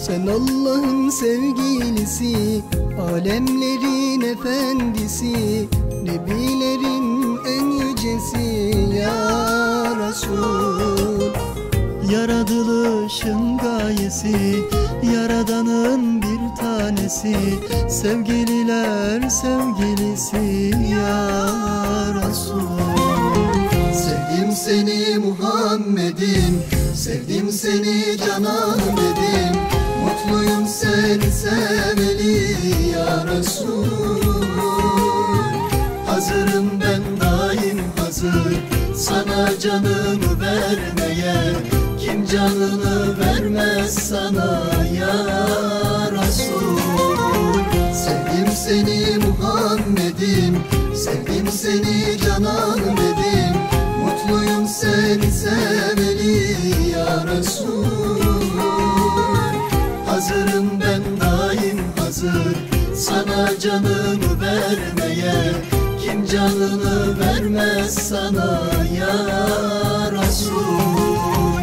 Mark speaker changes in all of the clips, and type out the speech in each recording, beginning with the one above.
Speaker 1: Sen Allah'ın sevgilisi, alemlerin efendisi, nebilerin en yücesi ya Resul.
Speaker 2: Yaratılışın gayesi, Yaradan'ın bir tanesi, sevgililer sevgilisi ya Resul.
Speaker 1: Sevdim seni Muhammed'im, sevdim seni cananım dedim. Mutluyum seni sevmeli ya Resul. Hazırım ben daim hazır, sana canımı vermeye. Kim canını vermez sana ya Resul. Sevdim seni Muhammed'im, sevdim seni cananım dedim. Mutluyum seni sevmeli ya Resul. Hazırım ben daim hazır, sana canımı vermeye. Kim canını vermez sana ya Resul.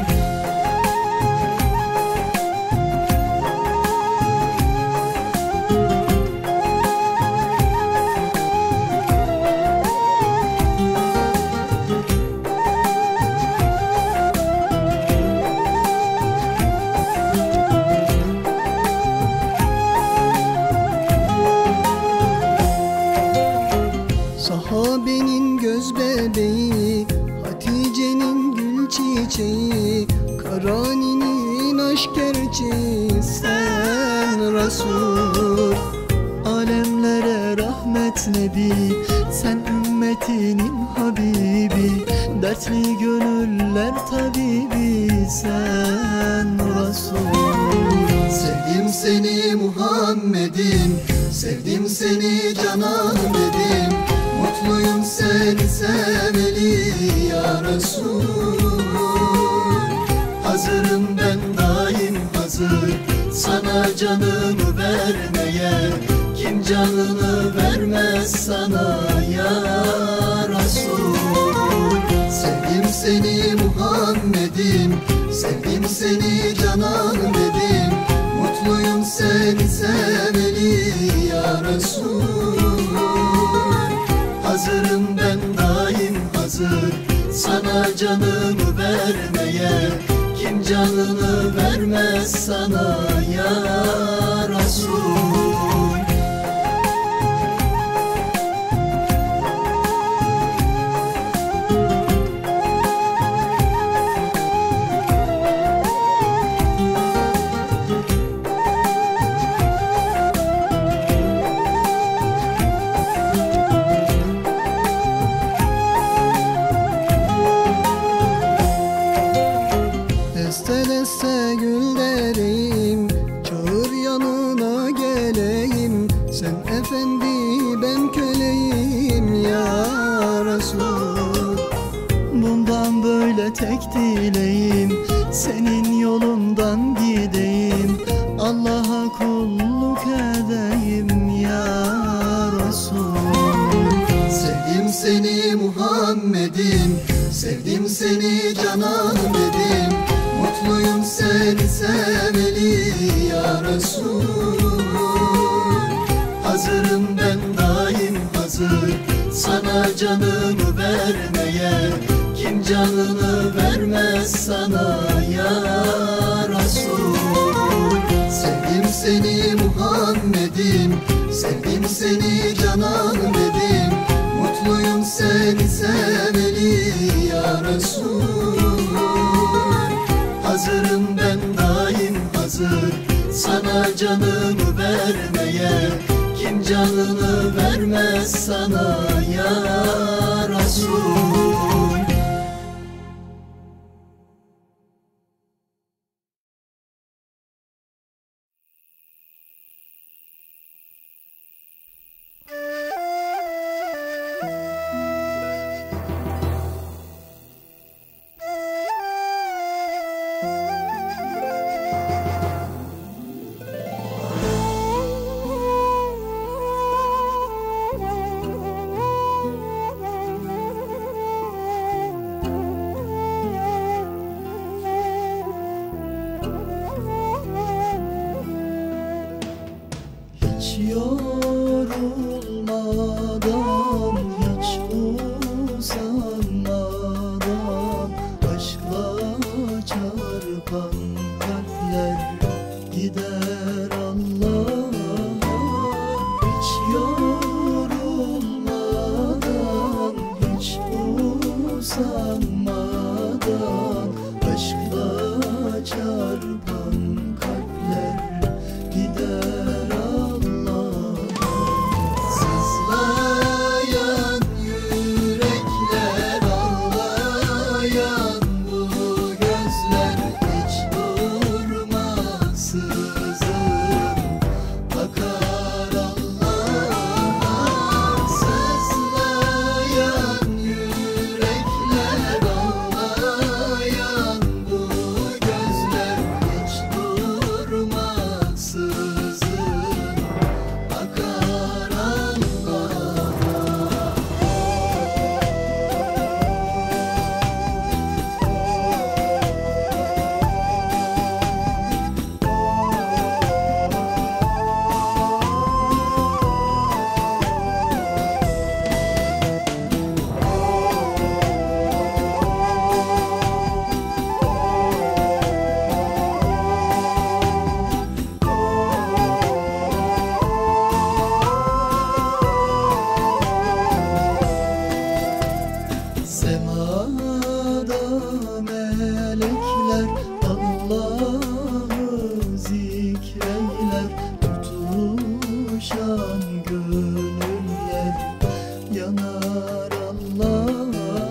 Speaker 1: Sahabenin göz bebeği, Hatice'nin gül çiçeği, Karani'nin aşk gerçeği sen Resul.
Speaker 2: Alemlere rahmet nebi, sen ümmetinin habibi, dertli gönüller tabibi sen Resul.
Speaker 1: Sevdim seni Muhammed'im, sevdim seni cananım dedim. Mutluyum seni sevmeli ya Resul. Hazırım ben daim hazır, sana canımı vermeye. Kim canını vermez sana ya Resul. Sevdim seni Muhammed'im, sevdim seni cananım dedim. Mutluyum seni sevmeli ya Resul. Hazırım ben daim hazır, sana canımı vermeye. Kim canını vermez sana ya Resul. Deste deste gül dereyim, çağır yanına geleyim. Sen efendi ben köleyim ya Resul.
Speaker 2: Bundan böyle tek dileğim, senin yolundan gideyim. Allah'a kulluk edeyim ya Resul.
Speaker 1: Sevdim seni Muhammed'im, sevdim seni cananım dedim. Mutluyum seni sevmeli ya Resul. Hazırım ben daim hazır, sana canımı vermeye. Kim canını vermez sana ya Resul. Sevdim seni Muhammed'im, sevdim seni cananım dedim. Mutluyum seni sevmeli ya Resul. Hazırım ben daim hazır, sana canımı vermeye. Kim canını vermez sana ya Resul.
Speaker 2: hiç yorulmadan, hiç usanmadan, aşkla çarpan kalpler gider Allah'a. Hiç yorulmadan, hiç usanmadan, aşkla çarpan kalpler gider Allah'a.
Speaker 1: Sızlayan yürekler, ağlayan bu gözler hiç durmaksızın bakar Allah'a. Sızlayan yürekler, ağlayan bu gözler hiç durmaksızın bakar Allah'a.
Speaker 2: Semada melekler Allah'ı zikreyler, tutuşan gönüller yanar Allah'a.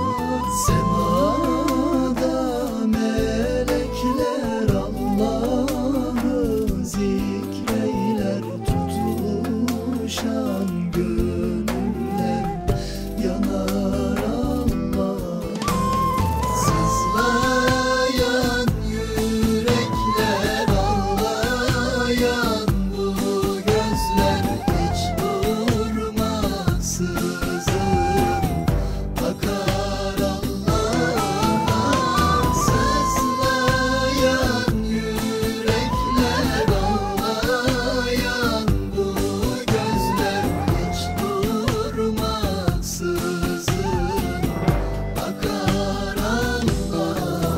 Speaker 2: Semada melekler Allah'ı zikreyler, tutuşan gönüller yanar Allah'a.
Speaker 1: Sızlayan yürekler, ağlayan bu gözler hiç durmaksızın bakar Allah'a. Sızlayan yürekler, ağlayan bu gözler hiç durmaksızın bakar Allah'a.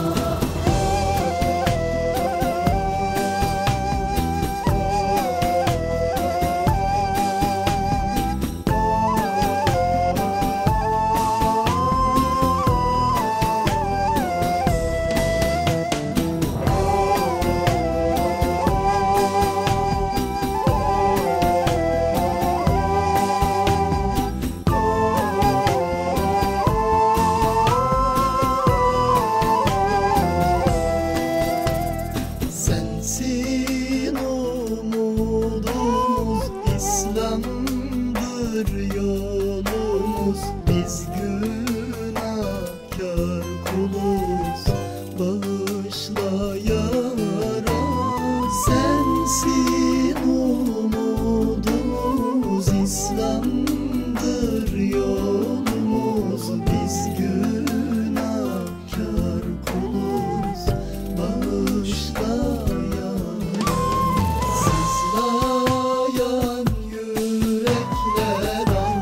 Speaker 2: Sensin umudumuz, İslam'dır yolumuz, biz günahkar kuluz, bağışla ya Rab. Sensin umudumuz, İslam'dır yolumuz, biz günahkar kuluz, bağışla ya Rab. Sızlayan yürekler,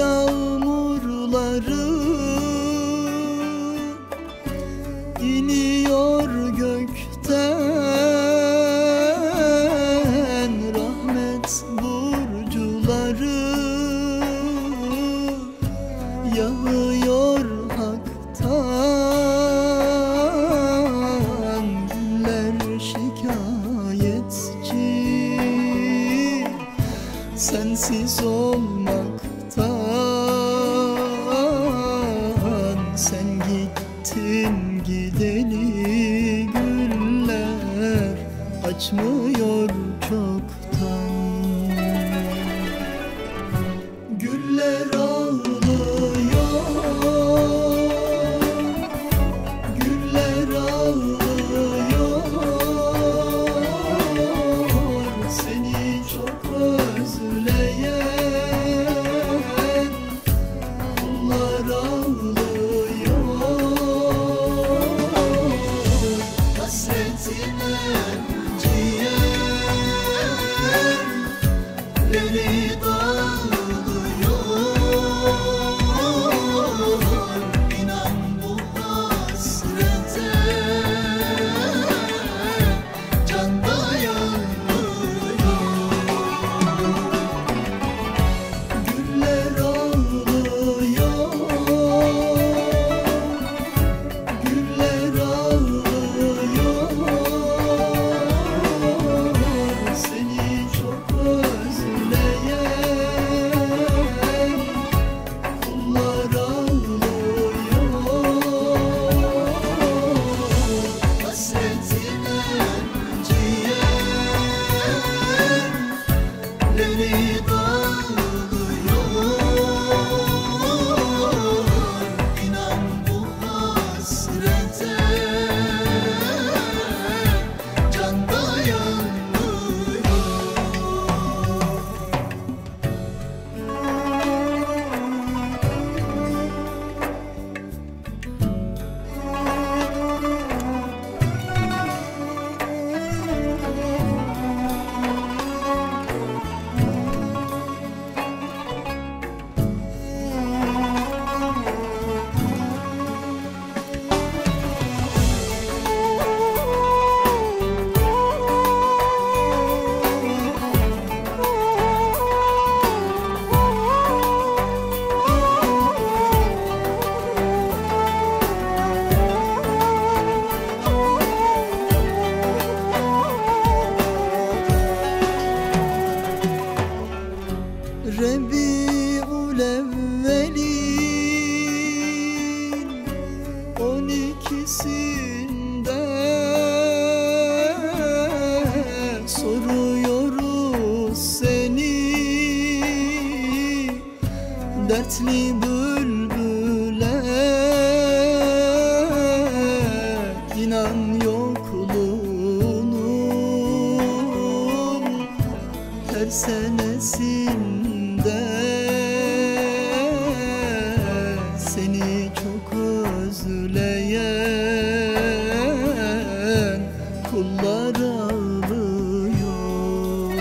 Speaker 2: yağmurları iniyor gökten, rahmet burcuları yağıyor haktan. Güller şikayetçi sensiz olmaktan. Sen gittin gideli güller açmıyor çoktan. Güller ağlıyor, güller ağlıyor, seni çok özleyen kullar ağlıyor. Hasretine ciğerleri dağılıyor. İnan bu hasrete can dayanmıyor. Güller ağlıyor, güller ağlıyor, seni çok özleyen kullar ağlıyor. Hasretine ciğerleri dağılıyor. İnan bu hasrete can dayanmıyor. Rebi'ül evvelin 12'sinde soruyoruz seni, dertli bülbüle. İnan yokluğunun her senesinde seni çok özleyen kullar ağlıyor.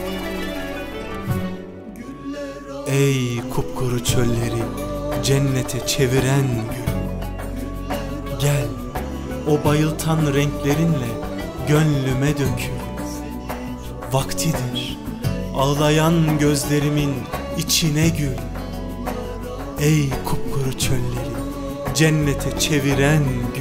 Speaker 2: Güller
Speaker 3: Ey kupkuru çölleri cennete çeviren gül, gel o bayıltan renklerinle gönlüme dökül. Vaktidir ağlayan gözlerimin içine gül. Ey kupkuru çölleri cennete çeviren gül,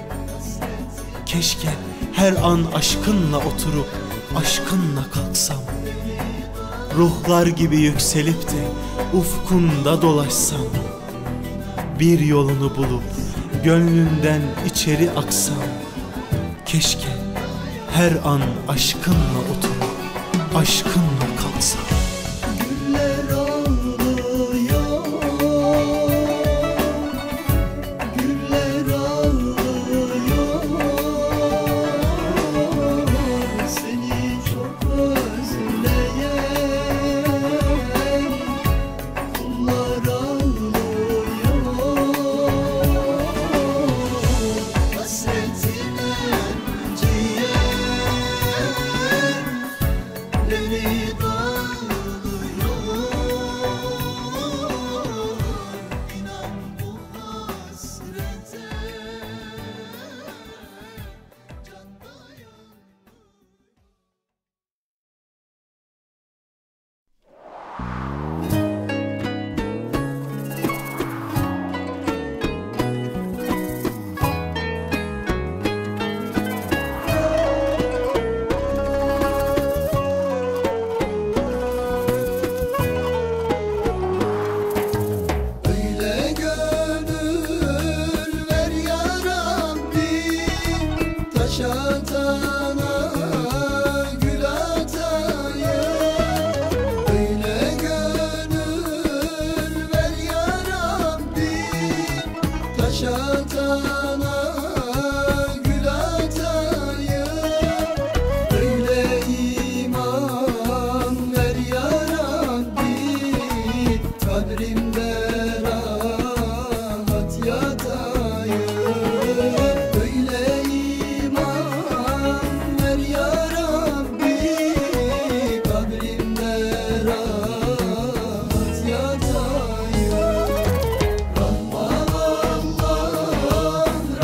Speaker 3: keşke her an aşkınla oturup aşkınla kalksam. Ruhlar gibi yükselip de ufkunda dolaşsam. Bir yolunu bulup gönlünden içeri aksam. Keşke her an aşkınla oturup aşkınla kalksam.
Speaker 2: güller ağlıyor, güller ağlıyor, seni çok özleyen kullar ağlıyor. Hasretine ciğerleri dağılıyor.
Speaker 1: taş atana gül atayım. Öyle gönül ver ya Rabbi, taş atana gül atayım. Öyle iman ver ya Rabbi, kabrimde rahat yatayım. Öyle iman ver ya Rabbi, kabrimde rahat yatayım. Rahman Allah,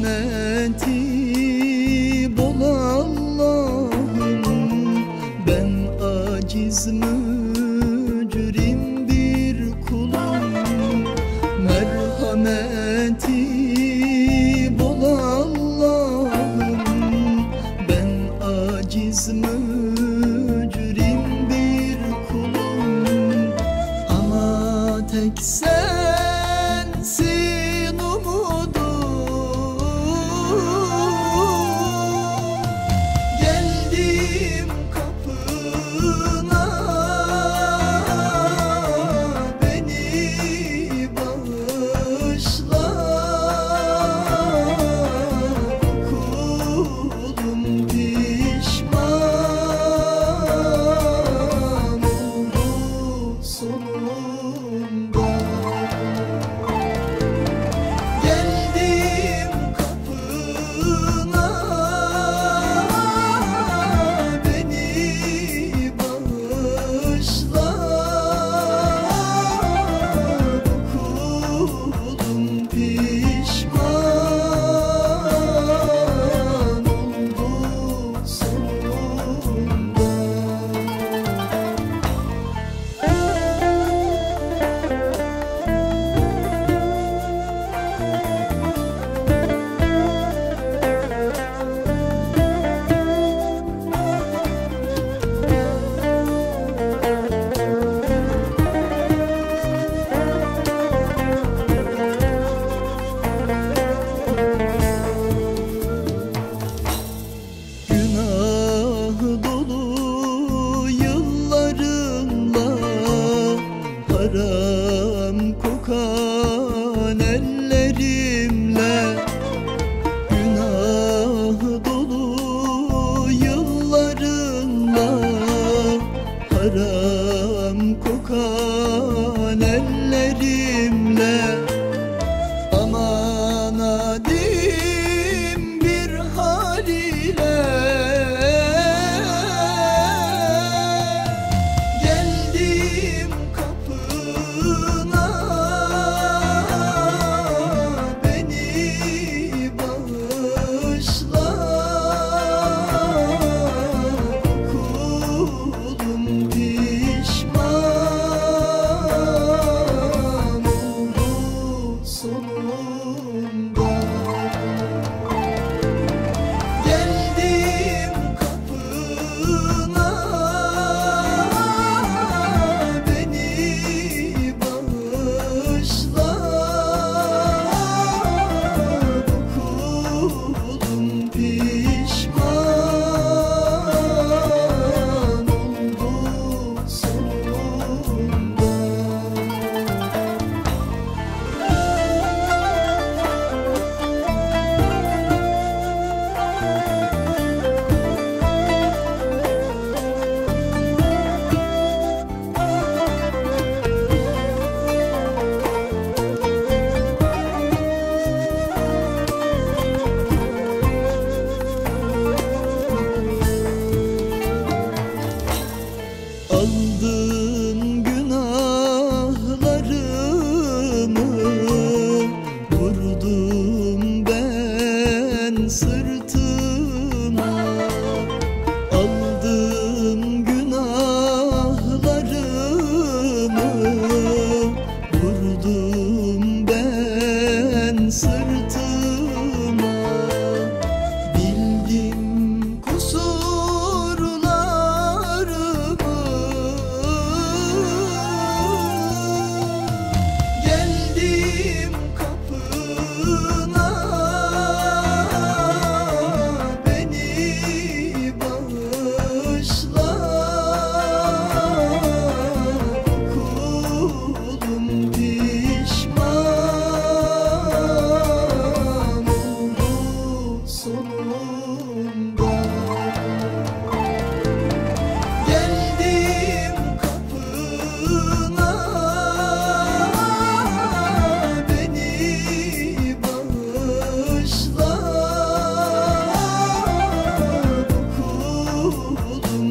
Speaker 1: Merhameti bol Allah'ım, ben aciz mücrim bir kulum. Merhameti bol Allah'ım, ben aciz mücrim bir kulum. Ama tek sensin umudum. Geldim kapına, beni bağışla. Kulum pişman oldu sonunda. Geldim kapına, beni bağışla. Kulum pişman oldu sonunda. Günah dolu yıllarımla, haram kokan ellerimle. Günah dolu yıllarımla, haram kokan ellerimle. Aman adim bir hal ile geldim kapına, beni bağışla. Kulum pişman oldu sonunda. Geldim kapına, beni bağışla. Kulum pişman oldu sonunda. Aldın günahlarımı, vurdum ben sırtıma. Aldın günahlarımı, vurdum ben sırtıma. Bildim kusurlarımı, geldim kapına, beni bağışla. Kulum pişman oldu sonunda. Geldim kapına, beni bağışla. Kulum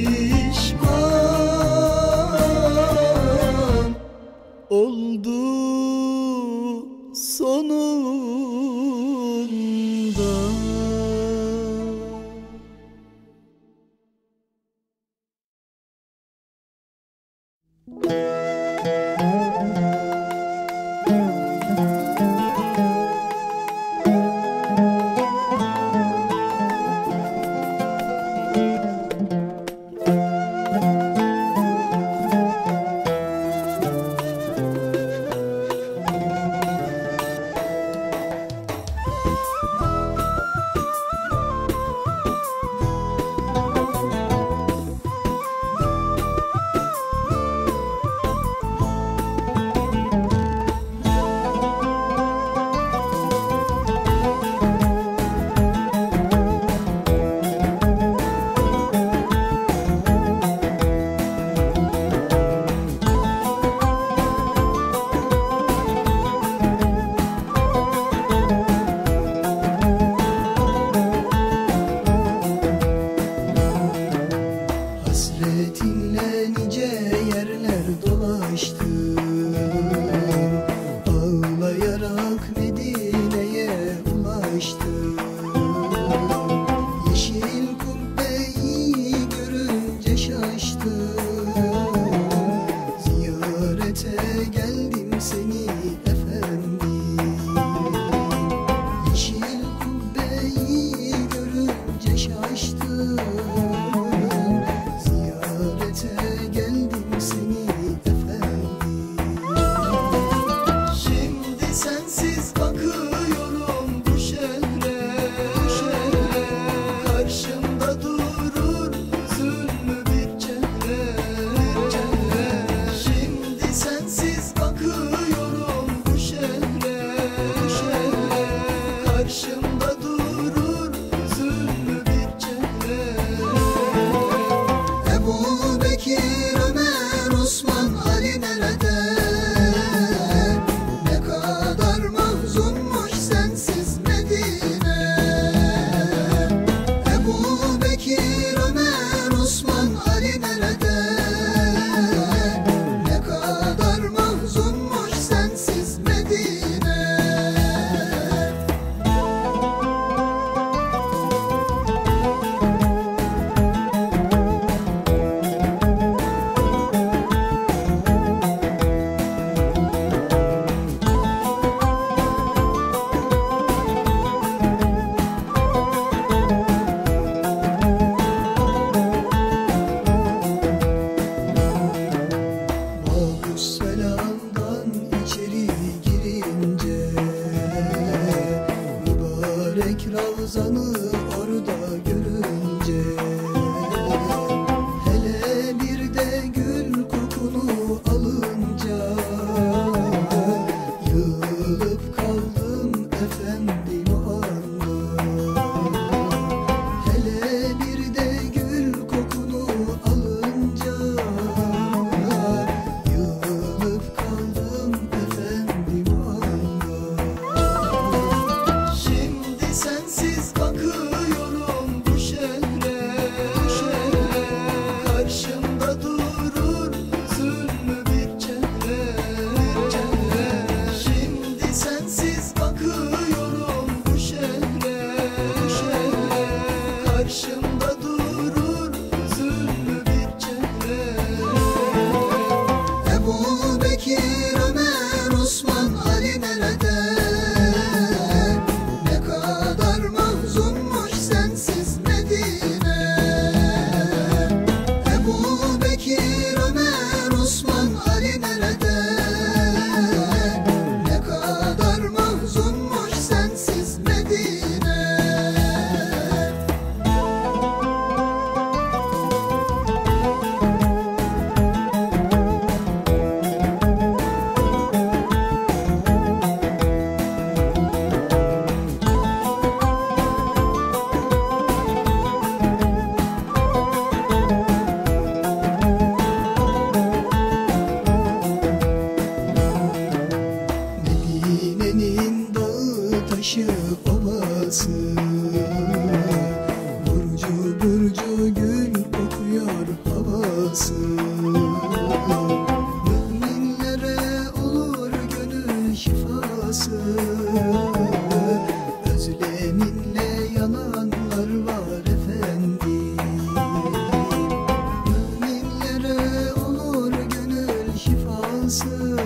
Speaker 1: pişman oldu sonunda. Ziyarete geldim seni efendim. Yeşil kubbeyi görünce şaştım. Ziyarete geldim seni efendim.
Speaker 2: Şimdi sensiz bakıyorum bu şehre. Karşımda durur hüzünlü bir çehre. Şimdi sensiz bakıyorum bu şehre. Karşımda durur hüzünlü bir çehre.
Speaker 1: Ebu Bekir, Ömer, Osman, Ali nerede? Ne kadar mahzunmuş sensiz Medine. Ebu Bekir, Ömer, Osman, Ali nerede? Ne kadar mahzunmuş sensiz Medine. Selamdan içeri girince mübarek Ravzanı orada görünce, hele bir de gül kokunu alınca yığılıp kaldım efendim o anda. Hele bir de gül kokunu alınca yığılıp kaldım efendim o anda.
Speaker 2: Şimdi sensiz bakıyorum bu şehre. Karşımda durur hüzünlü bir çehre. Şimdi sensiz bakıyorum bu şehre. Karşımda durur hüzünlü bir çehre.
Speaker 1: Ebu Bekir, Ömer, Osman, Ali nerede? Ne kadar mahzunmuş sensiz Medine. Ebu Bekir, Ömer, Osman, Ali nerede? Ne kadar mahzunmuş sensiz Medine. Medine'nin dağı taşı ovası, burcu burcu gül kokuyor havası. Müminlere olur gönül şifası, özleminle yananlar var efendim. Müminlere olur gönül şifası,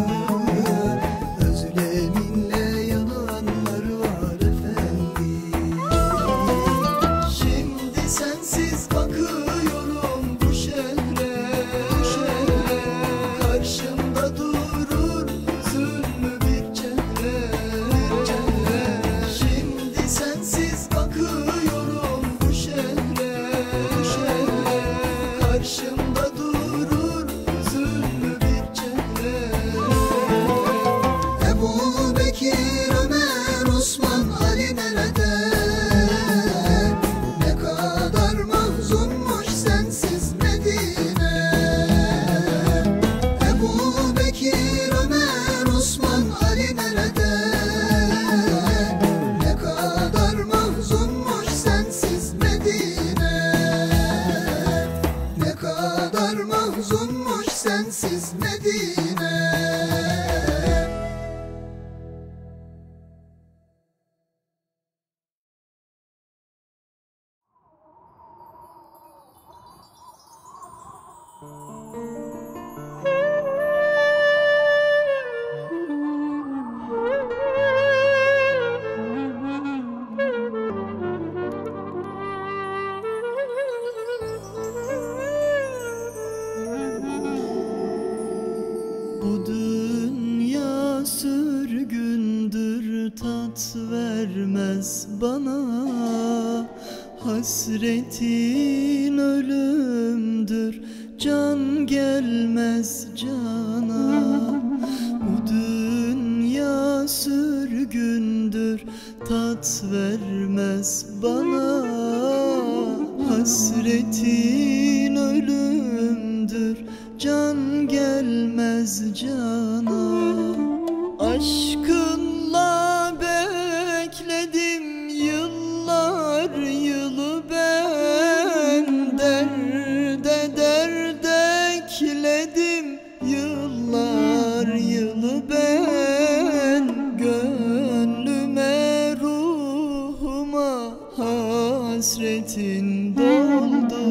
Speaker 1: özleminle yananlar var efendim.
Speaker 2: Şimdi sensiz bakıyorum bu şehre. Karşımda durur hüzünlü bir çehre. Şimdi sensiz bakıyorum bu şehre. Karşımda durur hüzünlü bir çehre.
Speaker 1: Ebu Bekir, Ömer, Osman, Ali nerede? Ne kadar mahzunmuş sensiz Medine. Ebu Bekir,
Speaker 2: Bu dünya sürgündür, tat vermez bana. Hasretin ölümdür, can gelmez cana. Bu dünya sürgündür, tat vermez bana. Hasretin ölümdür, can gelmez cana. Aşkınla bekledim yıllar yılı ben, derde derde ekledim yıllar yılı ben. Gönlüme ruhuma hasretin doldu,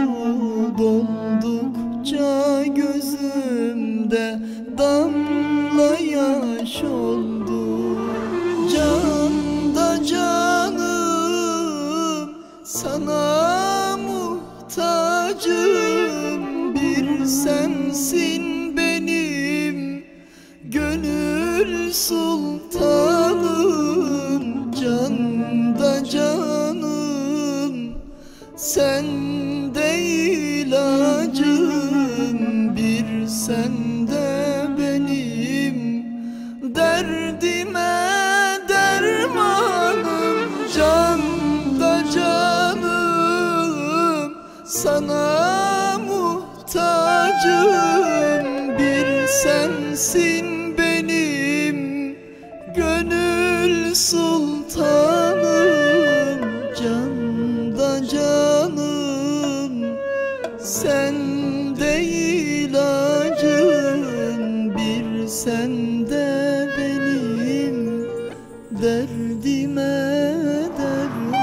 Speaker 2: doldukça gözümde damla yaş oldu. Can da canım, sana muhtacım. Bir sensin benim gönül sultanım. Can da canım, sen de ilacım. Bir sende benim derdime dermanım. Can da canım, sana muhtacım. Bir sensin benim gönül sultanım. Can da canım, sen de ilacım. Bir sende benim derdime derman.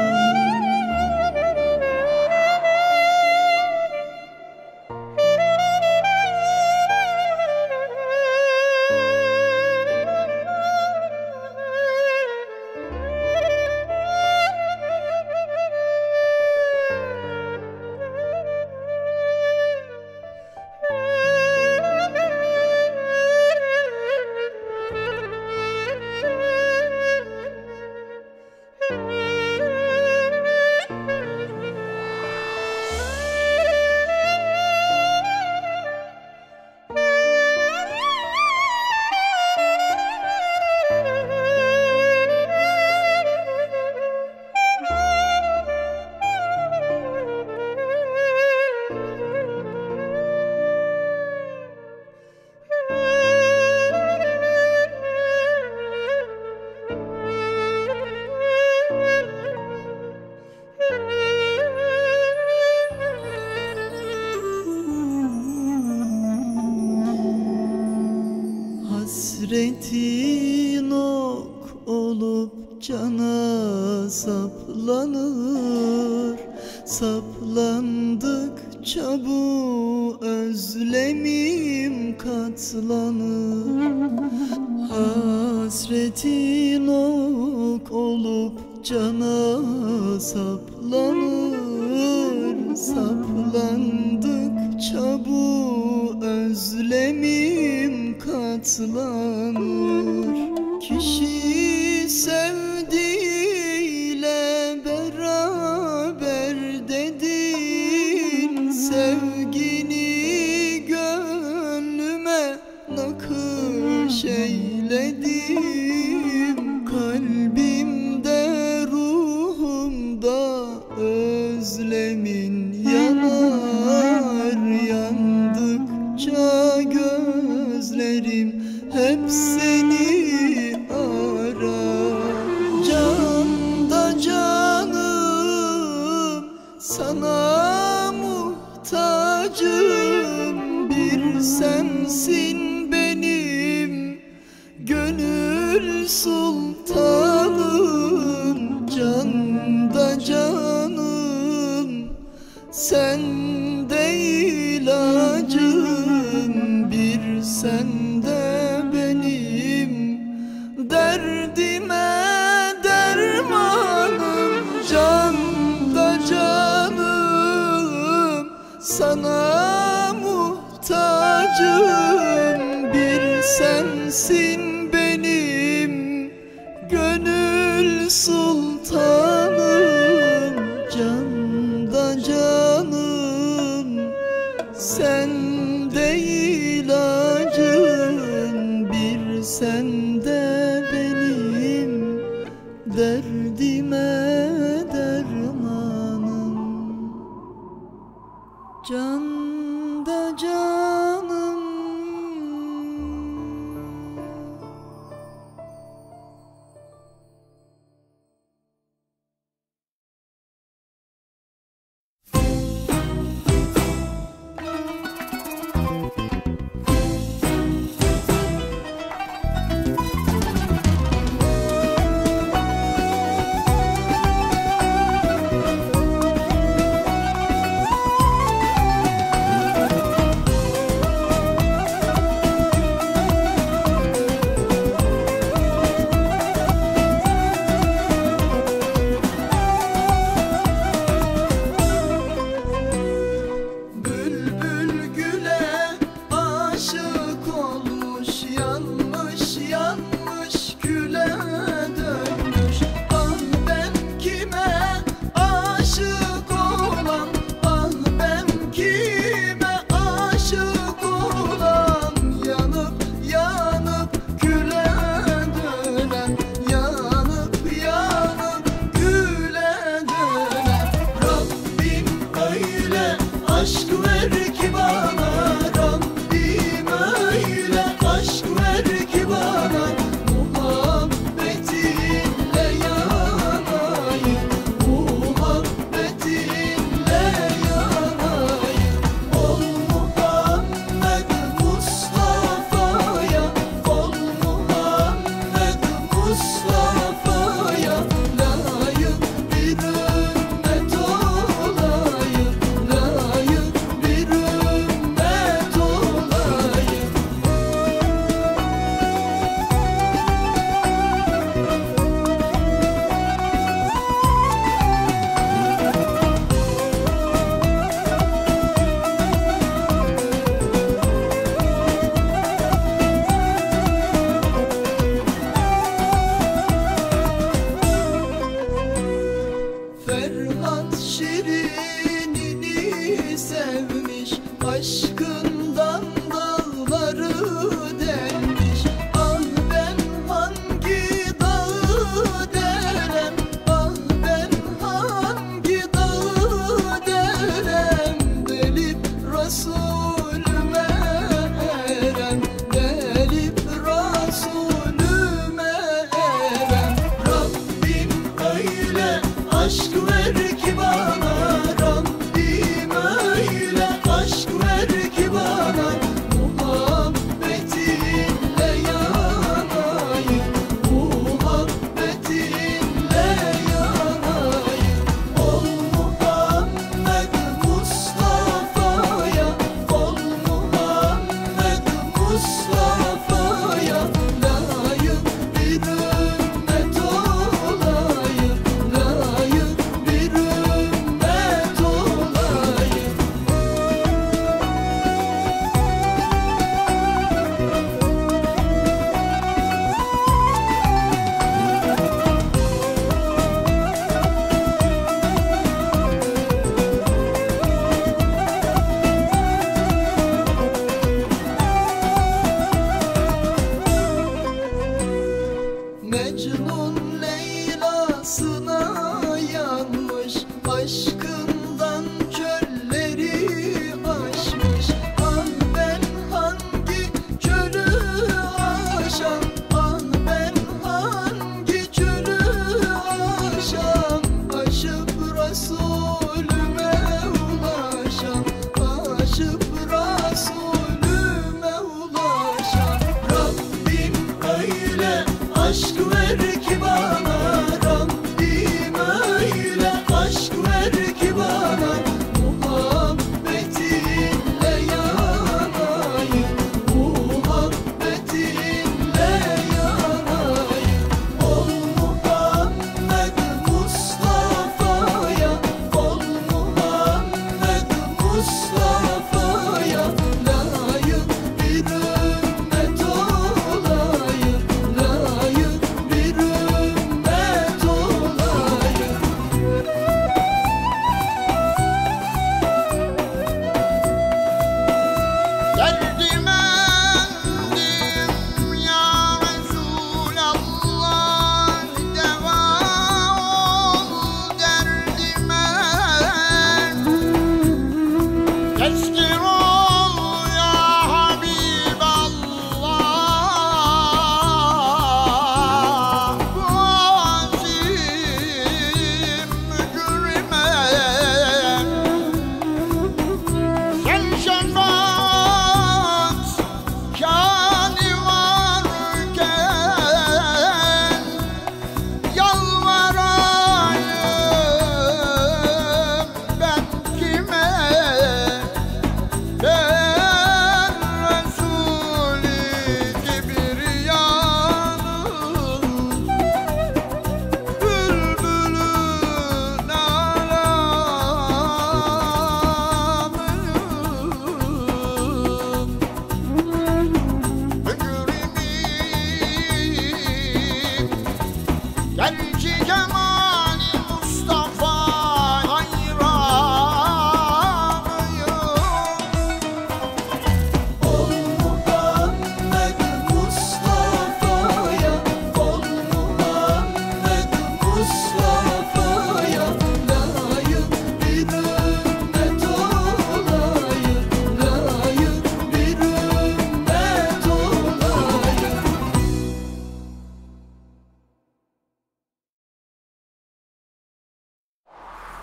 Speaker 2: Hasretin ok olup cana saplanır. Saplandıkça bu özlemim katlanır. Hasretin ok olup cana saplanır. Saplandıkça bu özlemim katlanır. Kişi sevdiğiyle beraber dedin, sevgini gönlüme nakış eyledim. Kalbimde ruhumda özlemin yanar. Yandıkça gözlerim hep seni arar. Can da canım, sana muhtacım. Bir sensin benim gönül sultanım. Can da canım, sen de ilacım. Bir sende benim derdime dermanım. Can da canım, sana muhtacım. sensin benim gönül sultanım, canda canım, sende ilacım, bir sende benim derdime dermanım. Canda canım,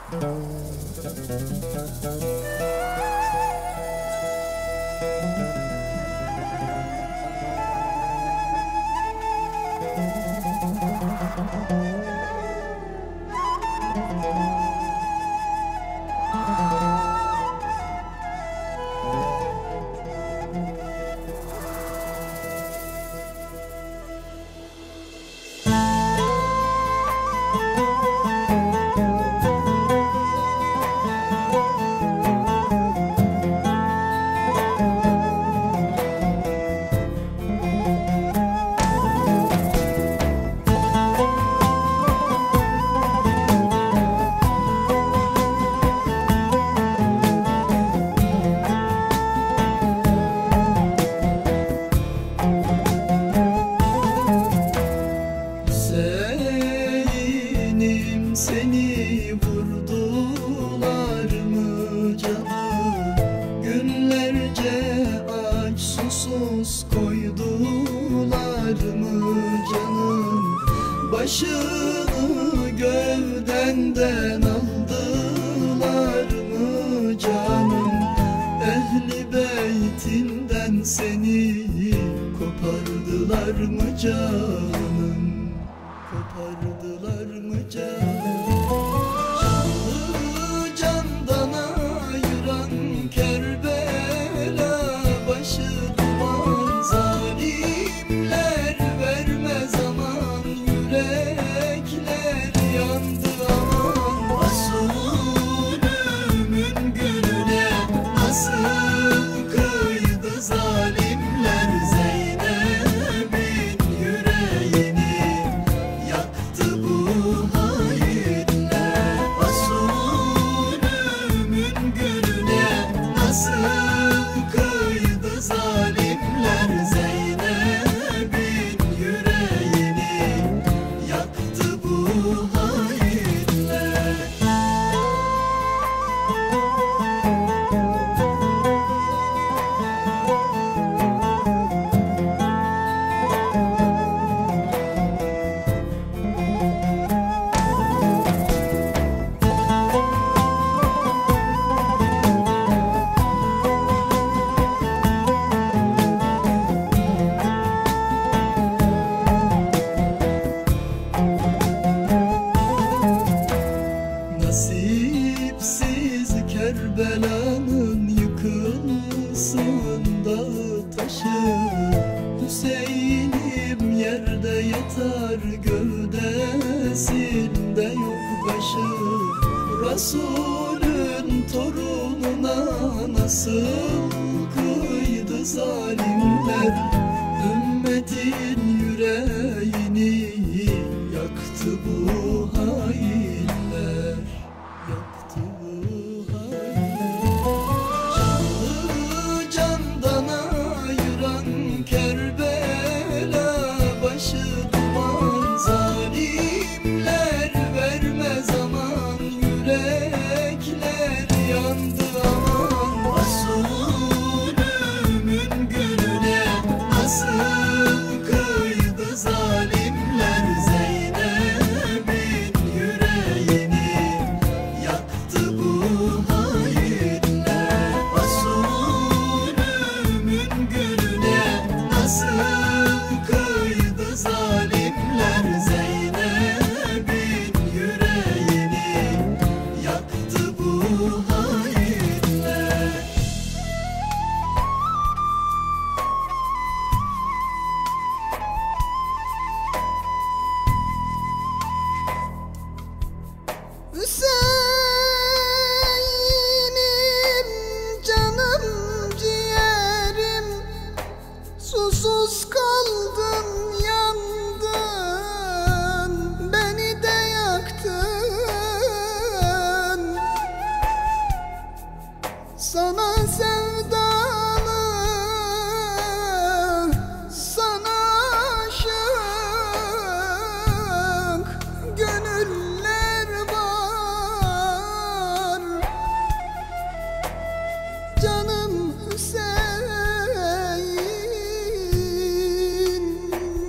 Speaker 2: Seni vurdular mı canım? Günlerce aç susuz koydular mı canım? Başını gövdenden aldılar mı canım? Ehli beytinden seni kopardılar mı canım? Kopardılar mı canım? Canı candan ayıran Kerbela başı duman, zalimler vermez aman, yürekler yandı aman. Resulümün gülüne nasıl kıydı zalimler, Zeynep'in yüreğini yaktı bu hainler. Resulümün gülüne nasıl kıydı zalimler, Zeynep'in yüreğini yaktı bu hainler. Nasipsiz Kerbela'nın yıkılsın dağı taşı, Hüseyin'im yerde yatar, gövdesinde yok başı. Resulün torununa nasıl kıydı zalimler, ümmetin yüreğini yaktı bu hainler, yaktı bu hainler. Canı candan ayıran Kerbela başı duman, zalimler vermez aman, yürekler yandı aman. Resulümün gülüne nasıl kıydı zalimler, Zeynep'in yüreğini yaktı bu hainler. Resulümün gülüne nasıl kıydı zalimler, Zeynep'in yüreğini yaktı bu hainler.
Speaker 1: Hüseyin'im canım ciğerim, susuz kaldım yandın, beni de yaktın. Sana sevdalı, sana aşık gönüller var. Canım Hüseyin,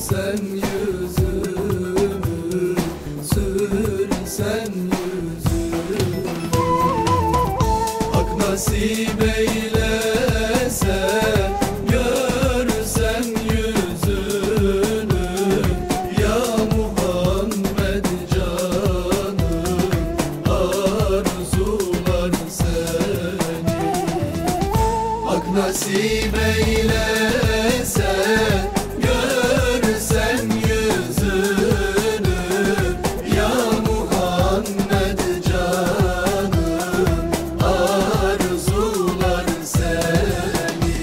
Speaker 2: Sürsen yüzümü, sürsen yüzümü, Hak nasip eylese görsem yüzünü, ya Muhammed canım arzular seni. Hak nasip eylese görsem yüzünü, ya Muhammed canım arzular seni.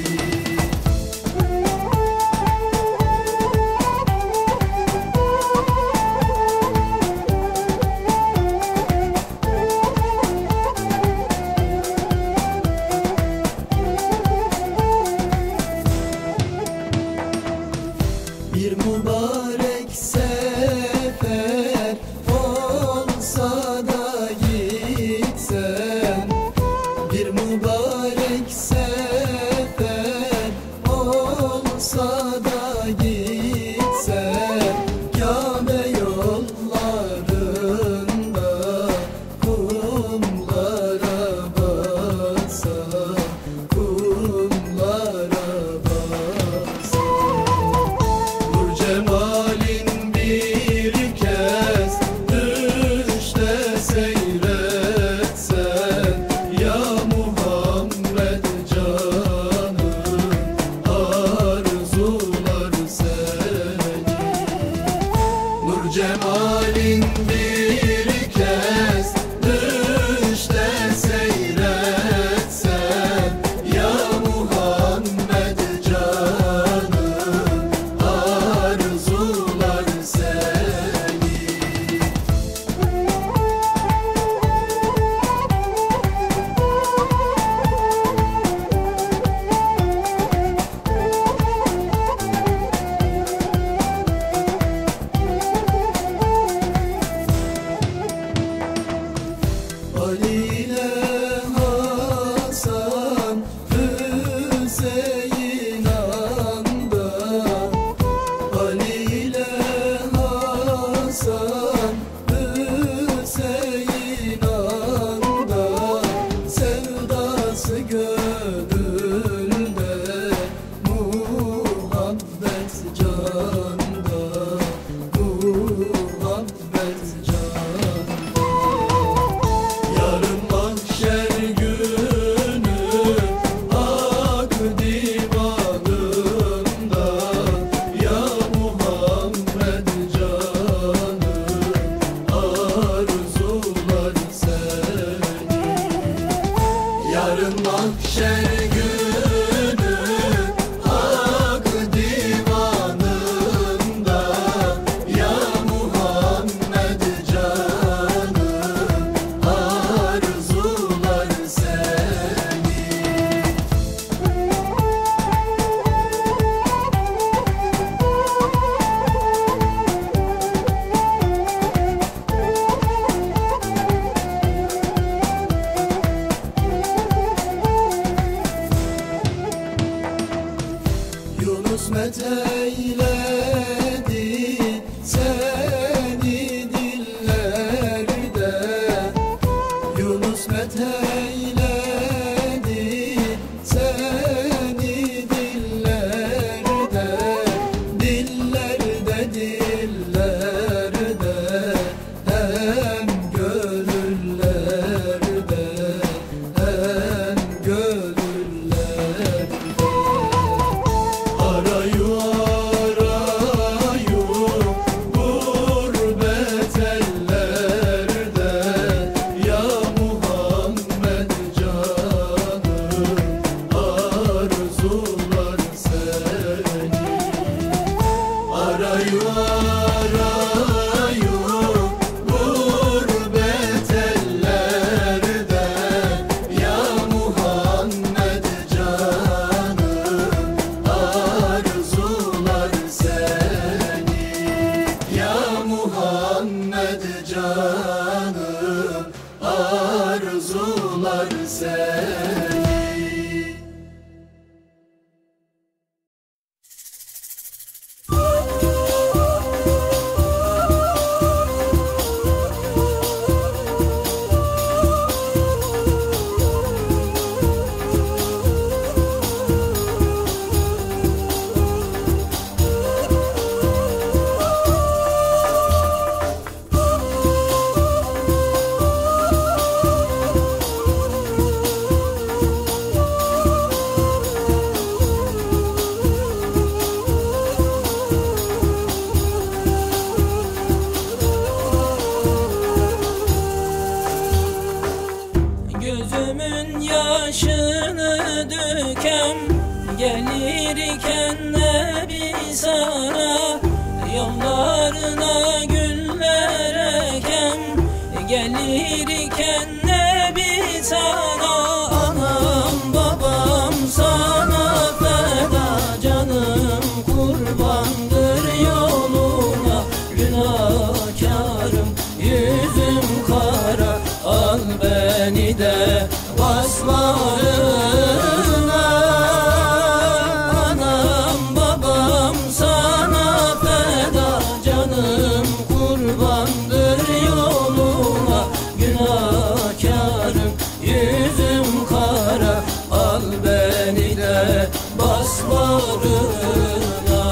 Speaker 2: Bir mübarek sefer olsa da gitsen, bir mübarek sefer olsa da gitsen, Kabe yollarında kumlara bassan, kumlara bassan. Nur cemalin bir kez düşte seyretsen, ya Muhammed canım arzular seni. Nur cemalin bir kez düşte seyretsen, ya Muhammed canım arzular seni. Ali ile Hasan Hüseyin anda, Ali ile Hasan Hüseyin anda, sevdası gönülde, muhabbet canda, muhabbet canda. Yarın mahşer günü Hak divanında, ya Muhammed canım arzular seni. Yarın mahşer günü Hak divanında, ya Muhammed canım arzular seni. Yunus metheyledi seni dillerde, Yunus metheyledi seni dillerde, dillerde, dillerde, hem gönüllerde, hem gönüllerde. Arayu arayu gurbet ellerde, ya Muhammed canım arzular seni. Arayu arayu gurbet ellerde, ya Muhammed canım arzular seni. Ya Muhammed canım arzular seni.
Speaker 4: Gelirken Nebi sana yollarına güller eken, gelirken Nebi sana anam babam sana feda, canım kurbandır yoluna, günahkarım yüzüm kara, al beni de bas bağrına. Anam babam sana feda, canım kurbandır yoluna, günahkarım yüzüm kara, al beni de bas bağrına.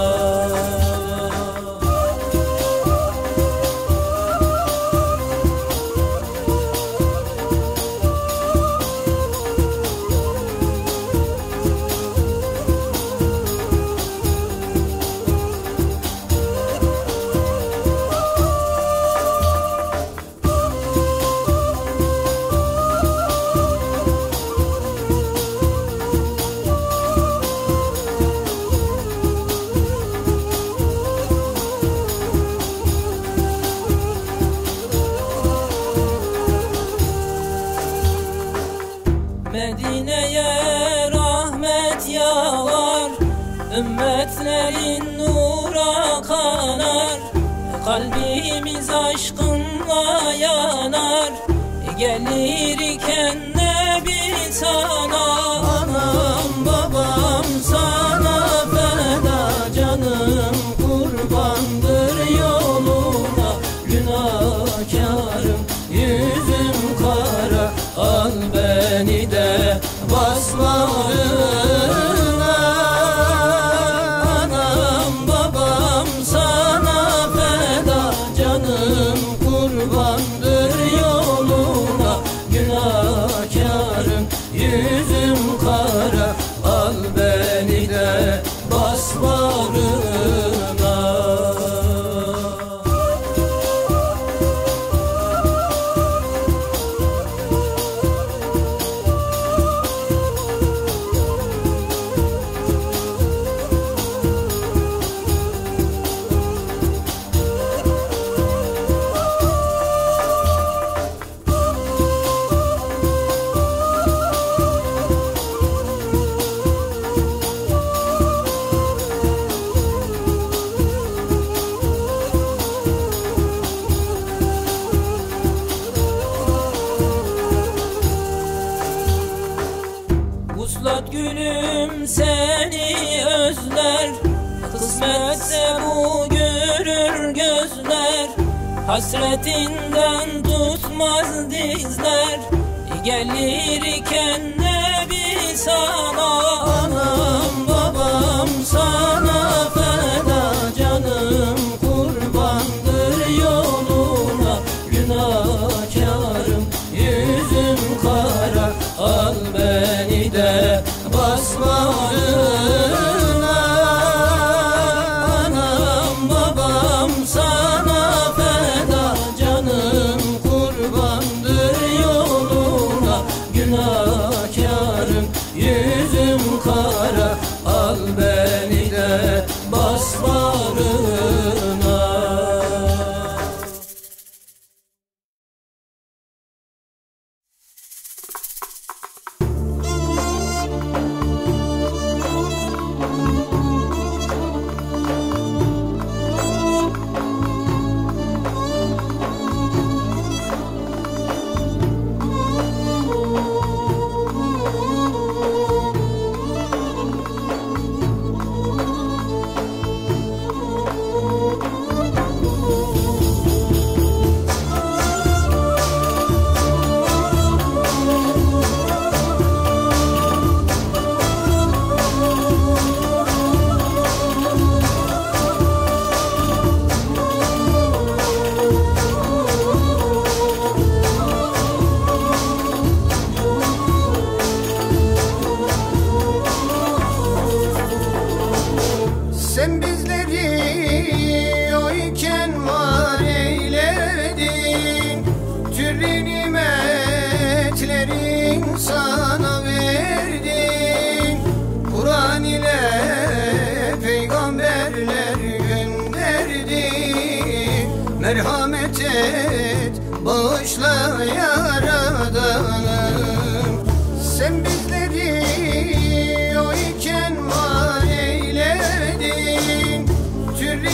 Speaker 4: Medine'ye rahmet yağar, ümmetlerin nura kanar, kalbimiz aşkınla yanar, gelirken Nebi sana anam babam sana feda, canım kurbandır yoluna, günahkarım yüzüm kara, al beni de bas bağrına. Anam babam sana feda, canım kurbandır yoluna, günahkarım yüzüm kara, al beni de bas bağrına. Vuslat gülüm seni özler, kısmetse bu görür gözler, hasretinden tutmaz dizler, gelirken Nebi sana anam babam sana feda, canım kurbandır yoluna, günahkarım yüzüm kara, al beni de bas bağrına. Anam babam sana feda, canım kurbandır yoluna, günahkarım yüzüm kara, al beni de
Speaker 5: merhamet et, bağışla Yaradanım. Sen bizleri o iken var eyledin, türlü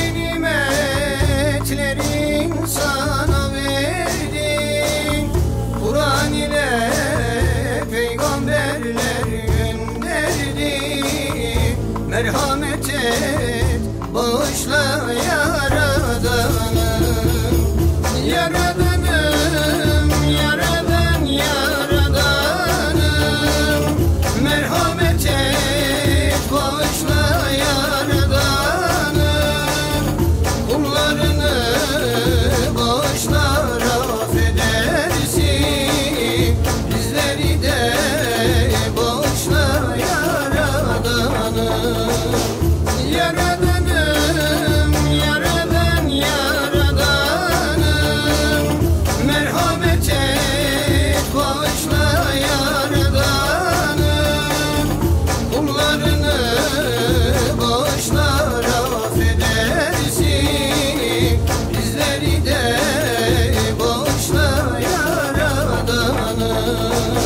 Speaker 5: nimetlerin sana verdin. Kur'an ile peygamberler gönderdin, merhamet et, bağışla Yaradanım. Yaradanım, Yaradan, Yaradanım, merhamet et, bağışla Yaradanım. Kullarını bağışla, affedersin, bizleri de bağışla Yaradanım. Yaradanım, Yaradan, Yaradanım, merhamet et, bağışla Yaradanım. Kullarını bağışla, affedersin, bizleri de bağışla Yaradanım.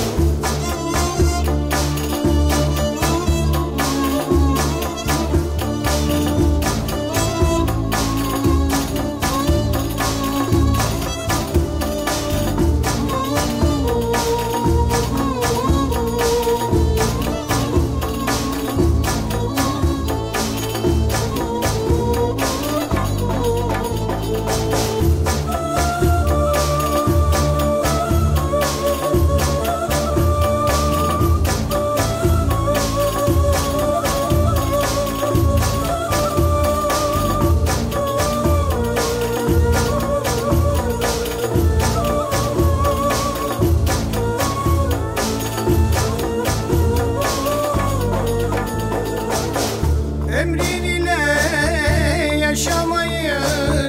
Speaker 5: Emrin ile yaşamayı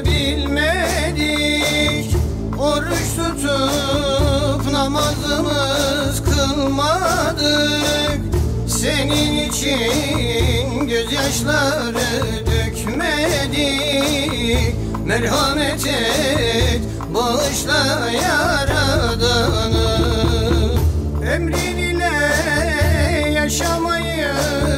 Speaker 5: bilmedik, oruç tutup namazımız kılmadık. Senin için gözyaşları dökmedik, merhamet et, bağışla Yaradanım. Emrin ile yaşamayı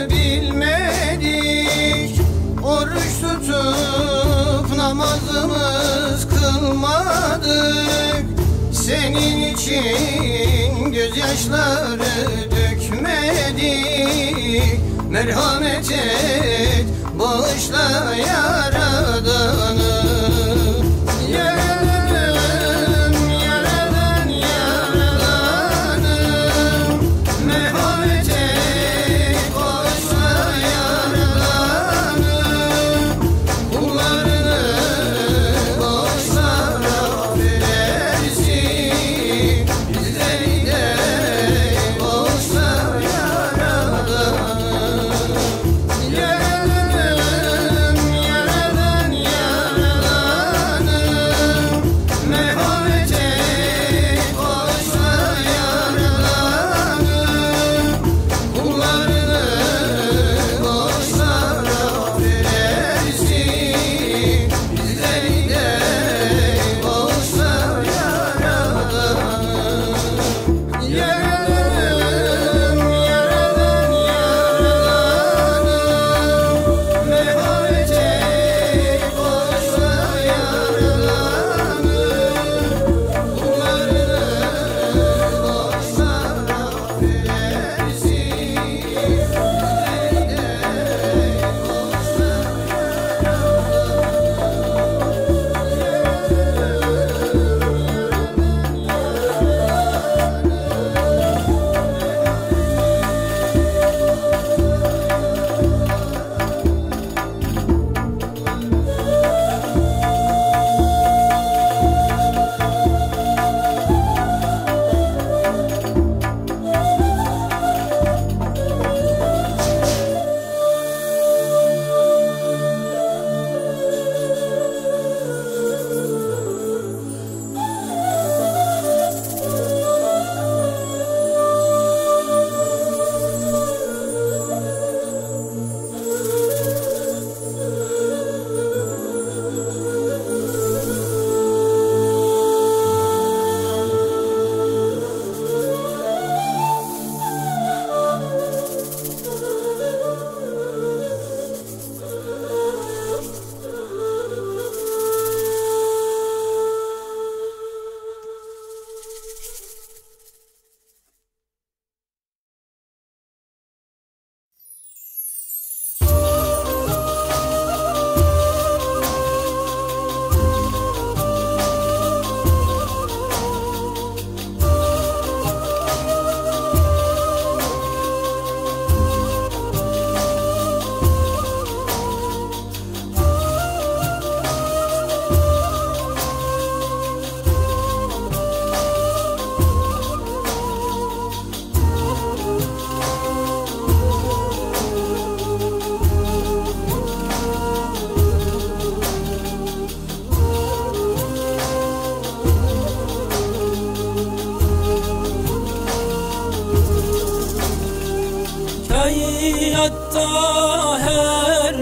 Speaker 5: bilmedik, oruç tutup namazımız kılmadık. Senin için gözyaşları dökmedik, merhamet et, bağışla Yaradanım. Yaradanım, Yaradan, Yaradanım, merhamet et, bağışla Yaradanım. Kullarını bağışla, affedersin, bizleri de bağışla Yaradanım. Yaradanım, Yaradan,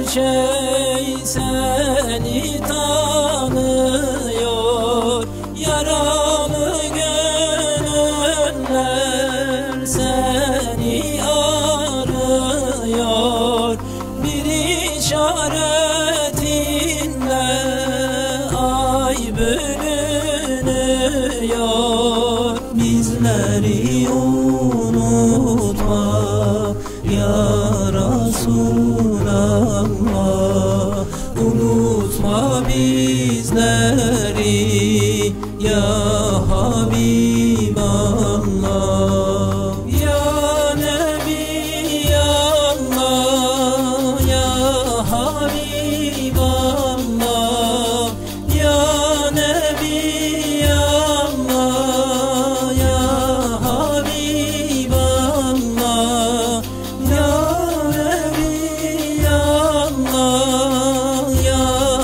Speaker 4: şey seni tanıyor, yaralı gönüller seni arıyor. Bir işaretinle ay bölünüyor. Bizleri unutma ya Resulallah, unutma bizleri ya Habiballah. Ya Nebi Allah, ya Habiballah, ya Nebi Allah, ya Habiballah, ya Nebi Allah, ya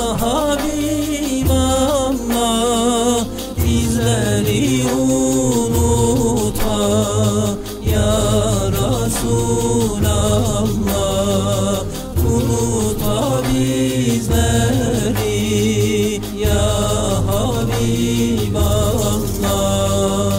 Speaker 4: Habiballah. Bizleri unutma ya Resulallah, unutma bizleri ya Habiballah.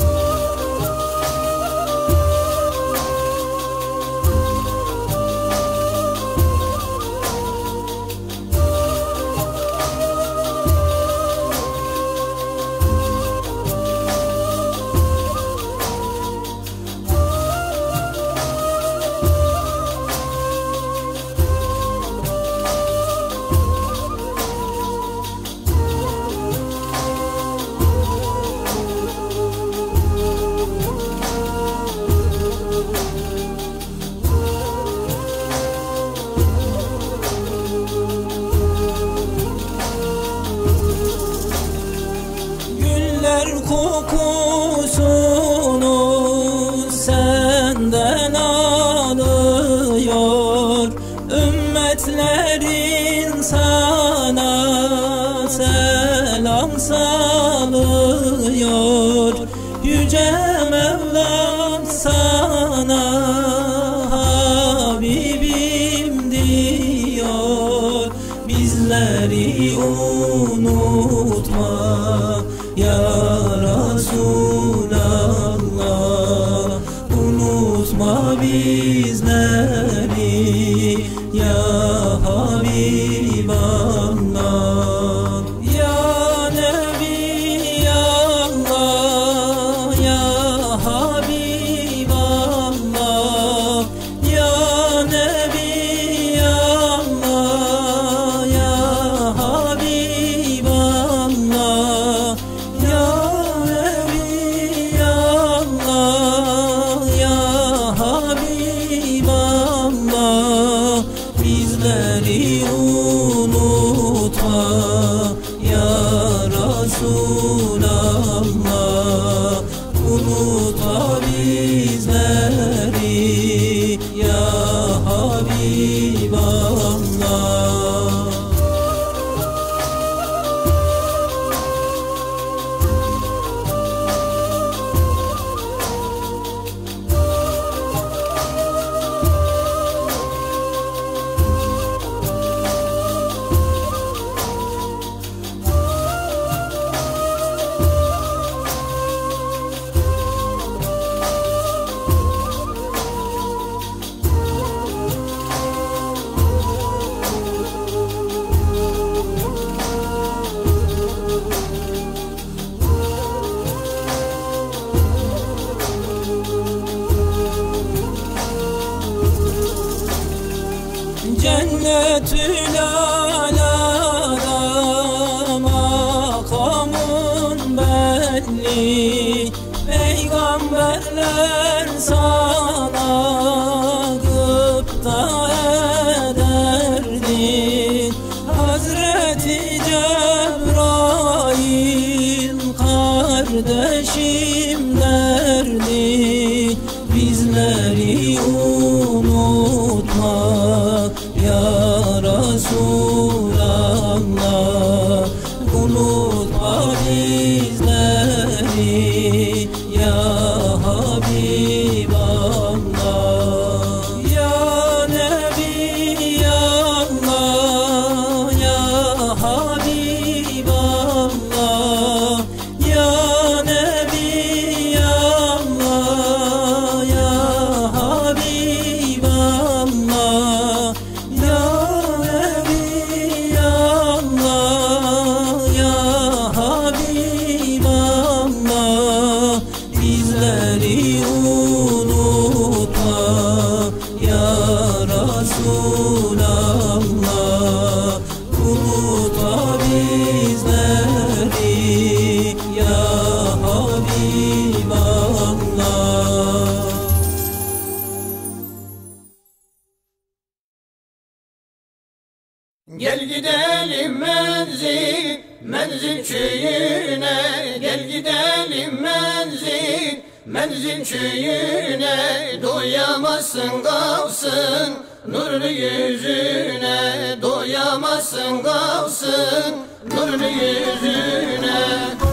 Speaker 4: Güller kokusunu senden alıyor, ümmetlerin sana selam salıyor. Yüce Mevlam sana Habibim diyor. Bizleri unutma ya Resulallah, unutma bizleri ya Habiballah. Ya Nebi Allah, ya Habiballah, ya Nebi Allah, ya Habiballah, ya Nebi Allah, ya Habiballah. Bizleri unutma ya Resulallah, unutma bizleri ya Habiballah. Cennetül alada makamın belli, peygamberler sana gıpta ederdi. Hazreti Cebrail kardeşim derdi. Bizleri unutma ya Resulallah, unutma bizleri ya Habiballah. Ya Nebi Allah,
Speaker 5: menzil köyüne, gel gidelim menzil, menzil köyüne. Doyamazsın kalsın nurlu yüzüne, doyamazsın kalsın nurlu yüzüne.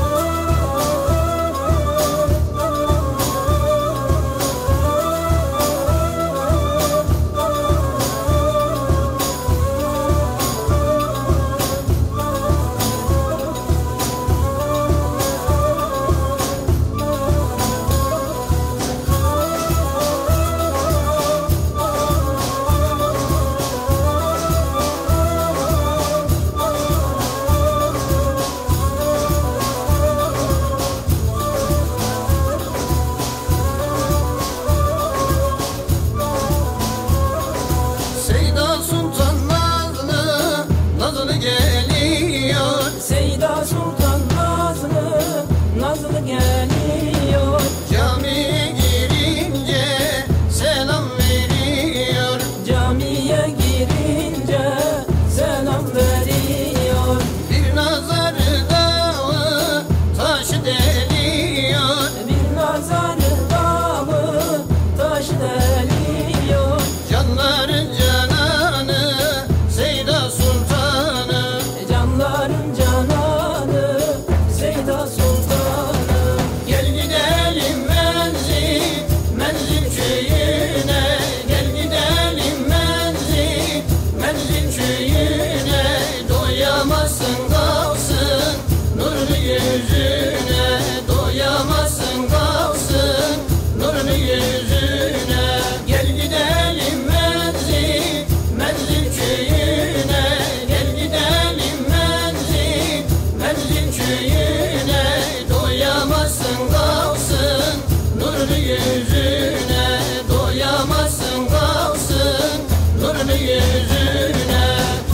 Speaker 4: Seyda Sultan nazlı, nazlı geliyor.
Speaker 5: Camiye girince selam veriyor,
Speaker 4: Camiye girince selam veriyor.
Speaker 5: bir nazarı dağı taşı deliyor,
Speaker 4: Bir nazarı dağı taş deliyor.
Speaker 5: canların cananı Seyda Sultanı,
Speaker 4: Canların cananı Seyda Sultanı.
Speaker 5: gel gidelim menzil, menzil köyüne, gel gidelim menzil, menzil köyüne. Doyamazsın kalsın nurlu yüzüne, doyamazsın kalsın nurlu yüzüne. Gel gidelim menzil, menzil köyüne, gel gidelim menzil, menzil köyüne. Doyamazsın kalsın nurlu yüzüne, doyamazsın kalsın nurlu yüzüne.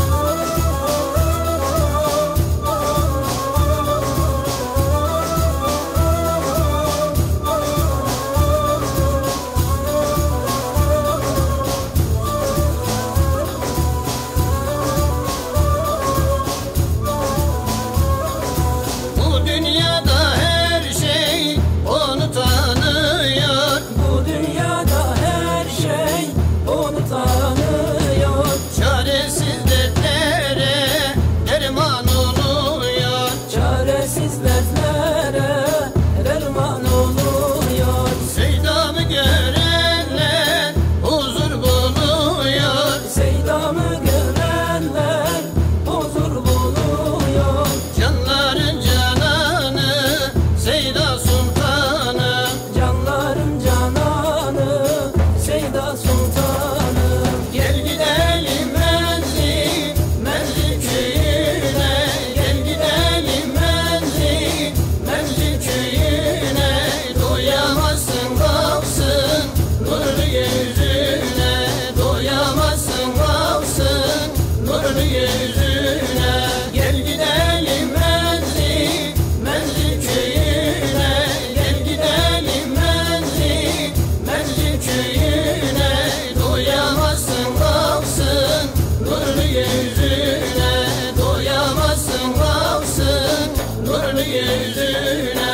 Speaker 5: Bu dünyada her şey onu tanıyor,
Speaker 4: Bu dünyada her şey onu tanıyor.
Speaker 5: çaresiz dertlere derman oluyor.
Speaker 4: Çaresiz dertlere derman oluyor.
Speaker 5: Seydamı görenler huzur buluyor,
Speaker 4: Seydamı görenler huzur buluyor.
Speaker 5: canların cananı Seyda Sultanı,
Speaker 4: Canların cananı Seyda Sultanı.
Speaker 5: gel gidelim menzil, menzil köyüne, gel gidelim menzil, menzil köyüne. Doyamazsın kalsın nurlu yüzüne, doyamazsın kalsın nurlu yüzüne. Gel gidelim menzil, menzil köyüne, gel gidelim menzil, menzil köyüne. Doyamazsın kalsın nurlu yüzüne, doyamazsın kalsın nurlu yüzüne.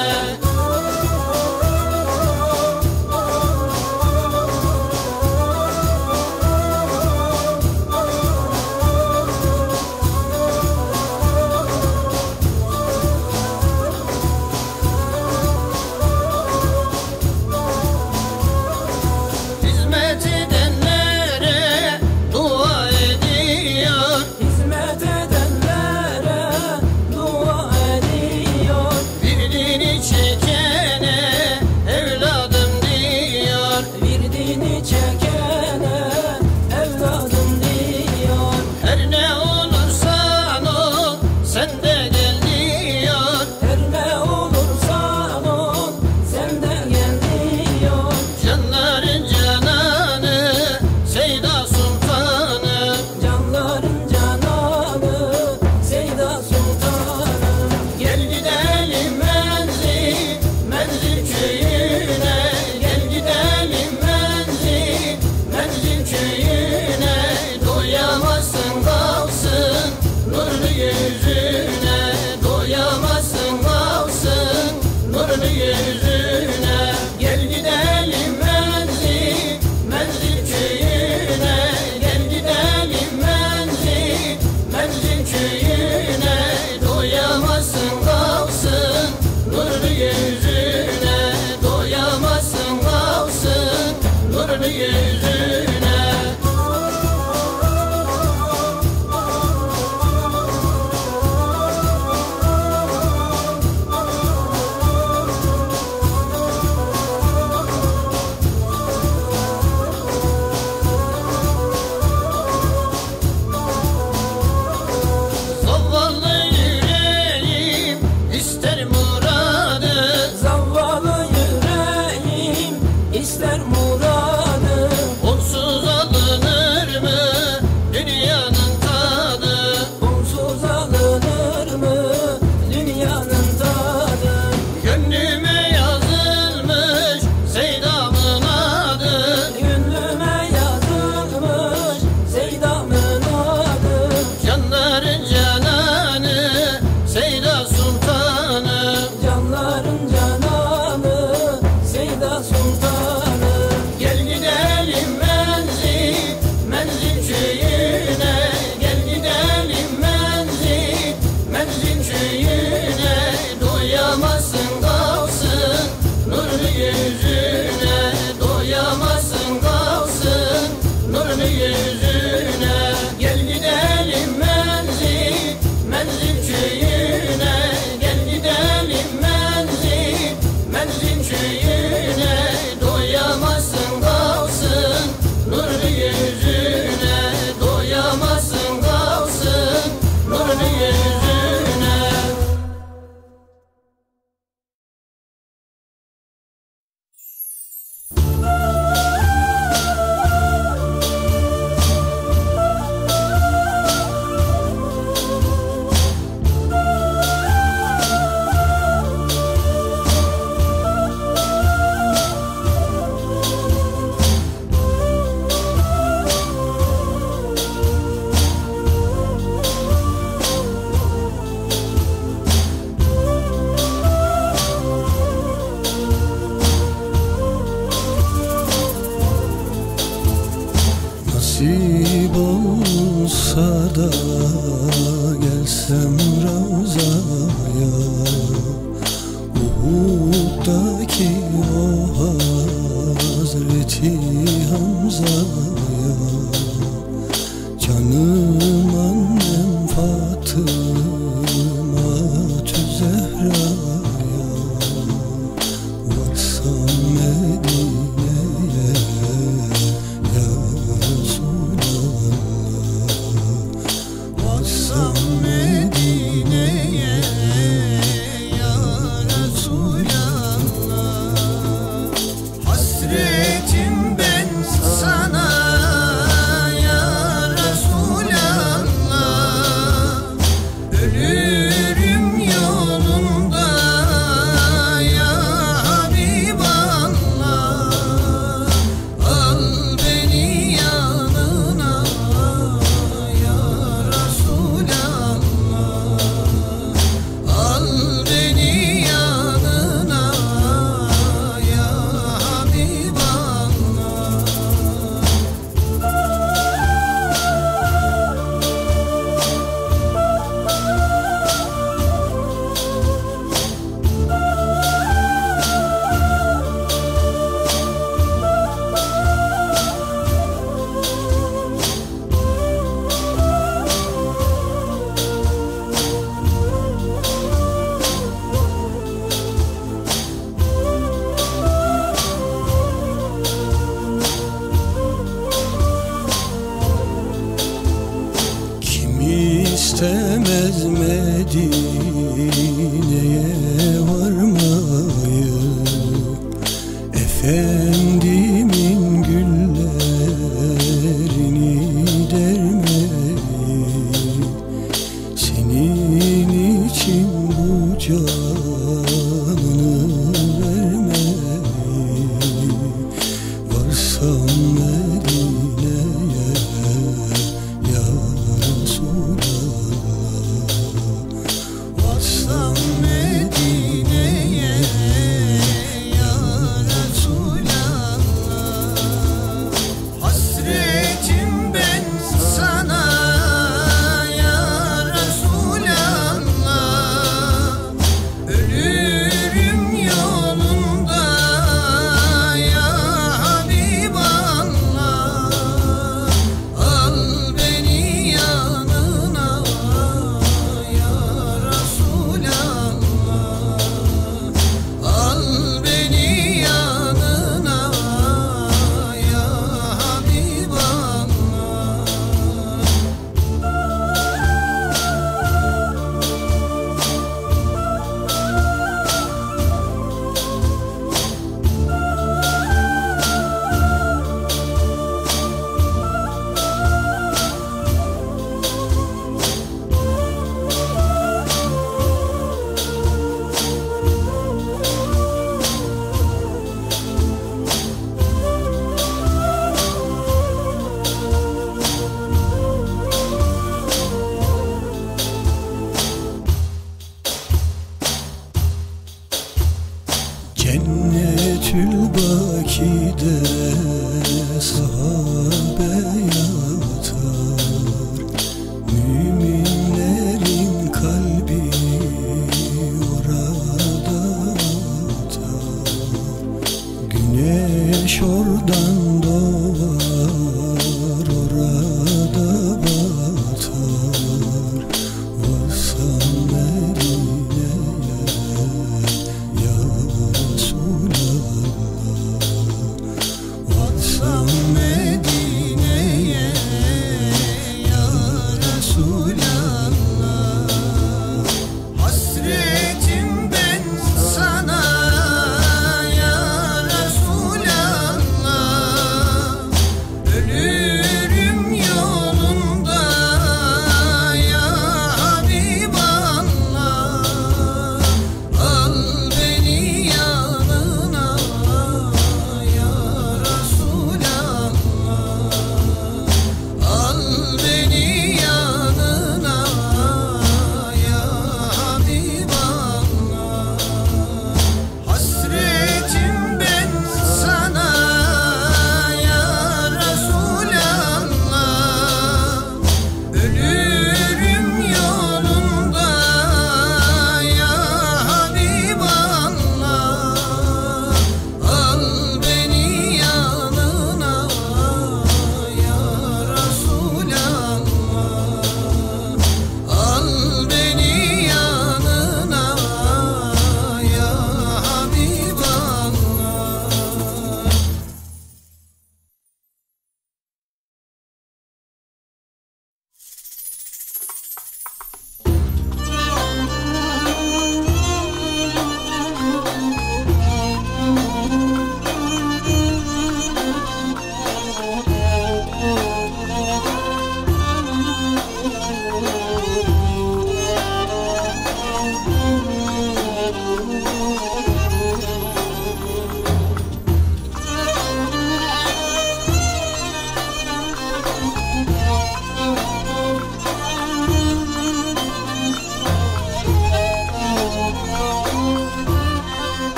Speaker 5: Hizmet edenlere dua ediyor,
Speaker 4: Hizmet edenlere dua ediyor.
Speaker 5: birini çekene evladım diyor,
Speaker 4: Virdini çekene evladım diyor.
Speaker 5: her ne olursan ol sen de gel diyor.
Speaker 4: Her ne olursan ol sen de gel diyor.
Speaker 5: Canların cananı Seyda Sultanı,
Speaker 4: Canların cananı Seyda Sultanı.
Speaker 5: gel gidelim menzil, menzil köyüne, gel gidelim menzil, menzil köyüne. Doyamazsın kalsın nurlu yüzüne,
Speaker 2: Hamza'ya, Uhud'daki o Hazreti Hamza'ya, canım annem Fatıma-tü Zehra'ya, varsam Medine'ye ya Resulallah, varsam Medine'ye ya Resulallah. Hasretim ben sana ya Resulallah, ölürüm yolunda ya Habiballah. Al beni yanına ya Resulallah, al beni yanına ya Habiballah. Kim istemez Medine'ye varmayı, Efendimin güllerini dermeyi, senin için bu canını vermeyi, varsam Medine'ye ya Resulallah, varsam Medine'ye ya Resulallah. Hasretim ben sana ya Resulallah, ölürüm yolunda ya Habiballah. Al beni yanına ya Resulallah, al beni yanına ya Habiballah. Cennetül Baki'de sahabe yatar, müminlerin kalbi orada atar. Güneş oradan doğar, orada batar, varsam Medine'ye ya Resulallah, varsam Medine'ye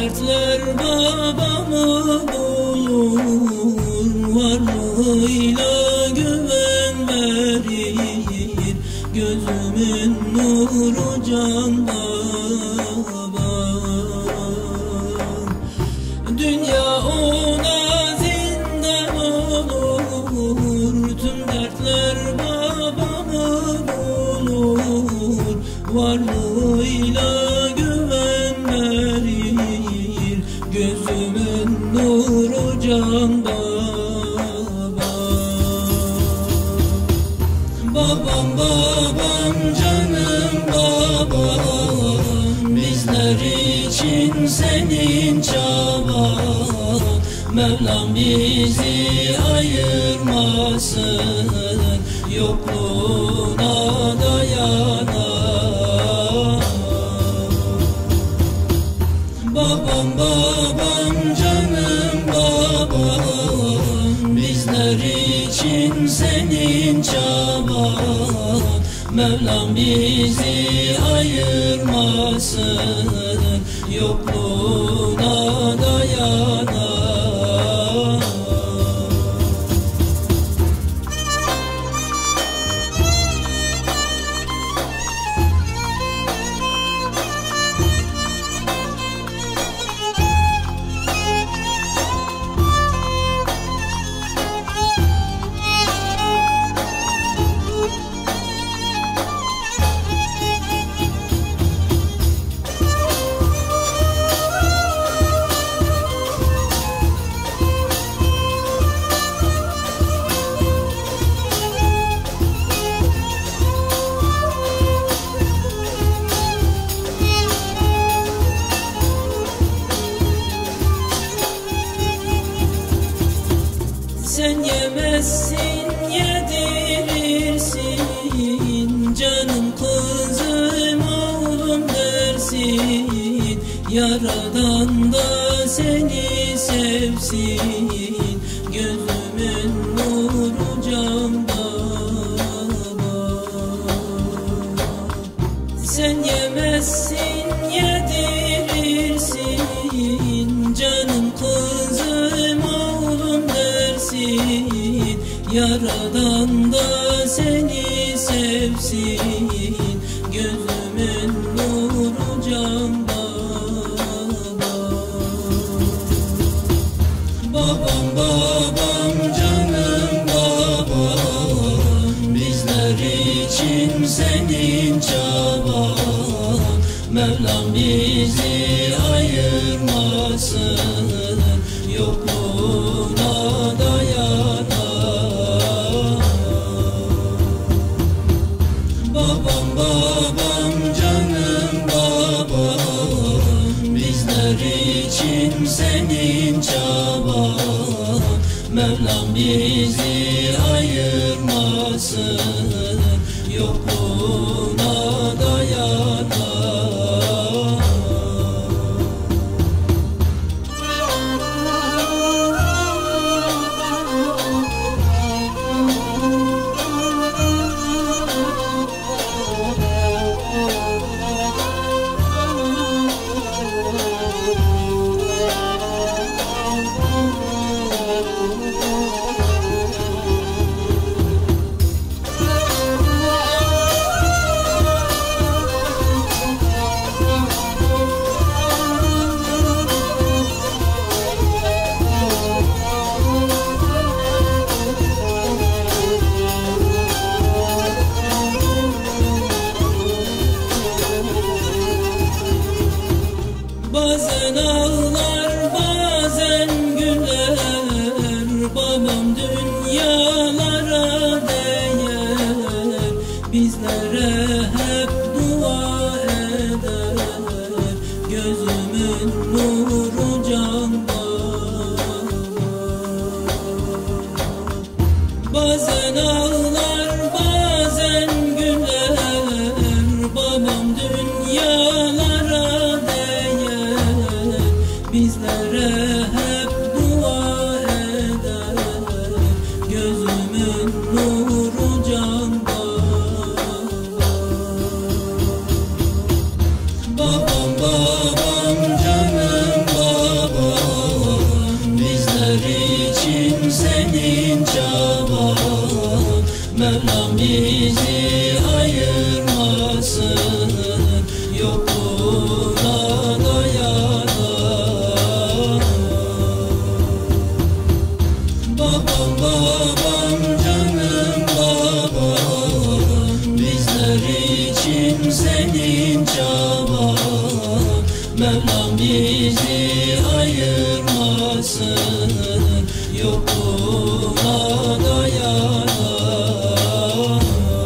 Speaker 4: dertler babamı bulur, varlığıyla güven verir, gözümün nuru can babam. Dünya ona zindan olur, tüm dertler babamı bulur, varlığıyla güven verir, gözümün nuru can babam. Babam babam canım babam, bizler için senin çaban, Mevlam bizi ayırmasın, yokluğuna dayanan. Babam babam canım babam, bizler için senin çaban, Mevlam bizi ayırmasın, yokluğuna dayanan. Sen yemezsin, yedirirsin, canım kızım oğlum dersin, Yaradan da seni sevsin, gözümün nuru can baba. Sen yemezsin, yedirirsin, canım kızım oğlum dersin, Yaradan da seni sevsin, gözümün nuru can baba. Babam babam canım babam, bizler için senin çaban, Mevlam bizi ayırmasın, yokluğuna dayanan. Babam babam canım babam, bizler için senin çaban, Mevlam bizi ayırmasın, yokluğuna dayanan. Bazen ağlar bazen güler, babam dünyalara değer, bizlere hep dua eder, gözümün nuru can baba. Bazen ağlar bazen güler, babam dünyalara değer, bizi ayırmasın, yokluğuna dayanan.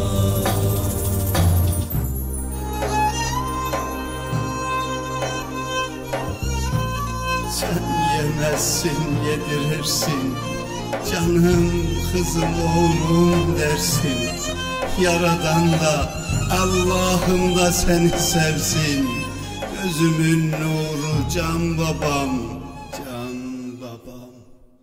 Speaker 6: Sen yemezsin, yedirirsin, canım kızım oğlum dersin. Yaradan da Allah'ım da seni sevsin. Gözümün nuru can babam, can babam.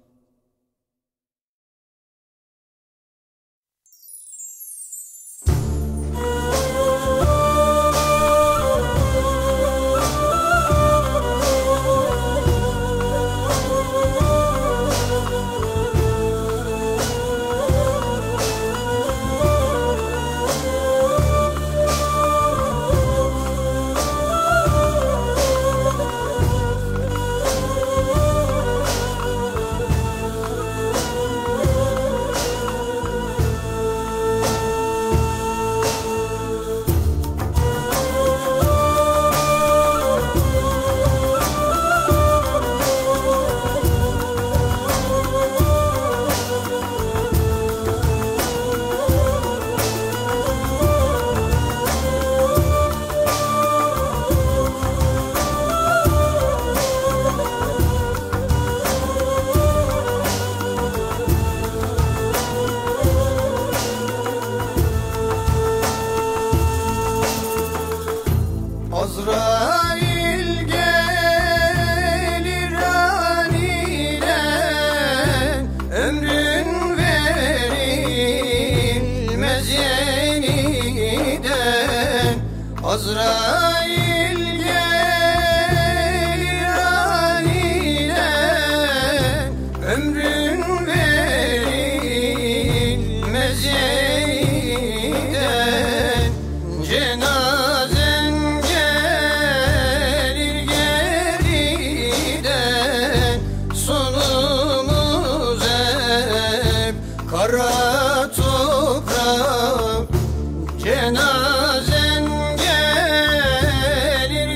Speaker 5: Azrail gelir aniden, ömrün verilmez yeniden. Azrail gelir aniden, ömrün verilmez yeniden. Cenazen sonumuz hep kara toprak. Cenazen gelir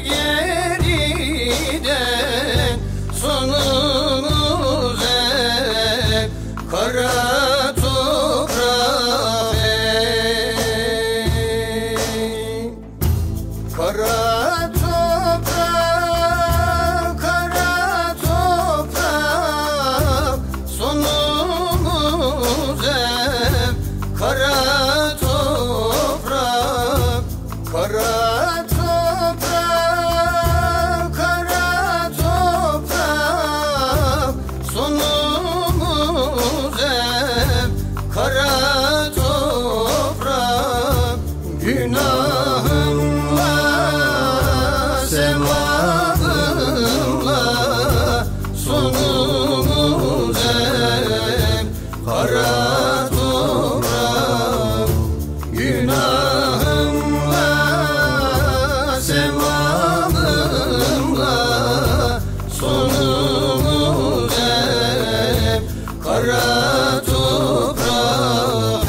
Speaker 5: geriden, sonumuz hep kara toprak. Kara toprak, kara toprak, sonumuz hep kara toprak. Kara toprak, kara toprak, sonumuz hep kara toprak. Günahımla, sevabımla, sonumuz hep kara toprak. Günahımla, sevabımla, sonumuz hep kara toprak.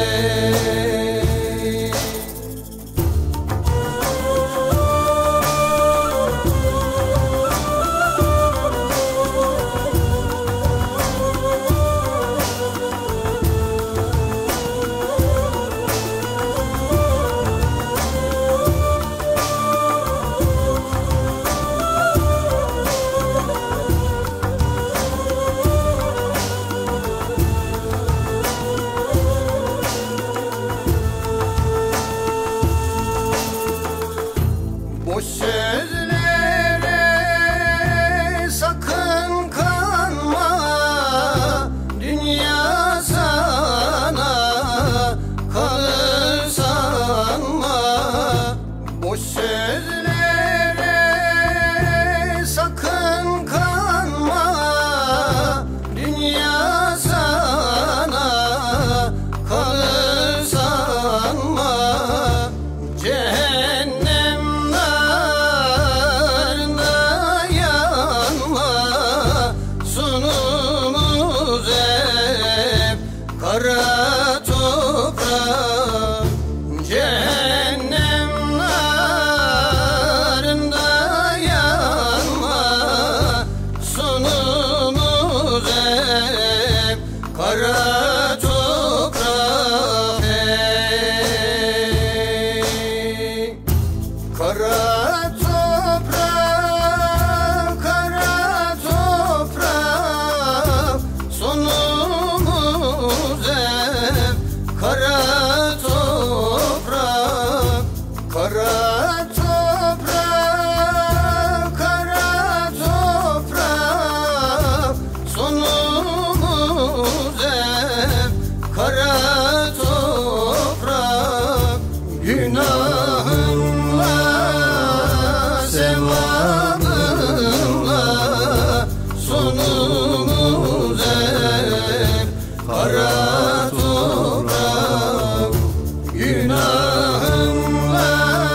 Speaker 5: Boş sözlere sakın kanma, dünya sana kalır sanma. Boş sözlere sakın kanma, dünya sana kalır sanma. Cehennem sevabınla sonumuz hep kara toprak. Günahımla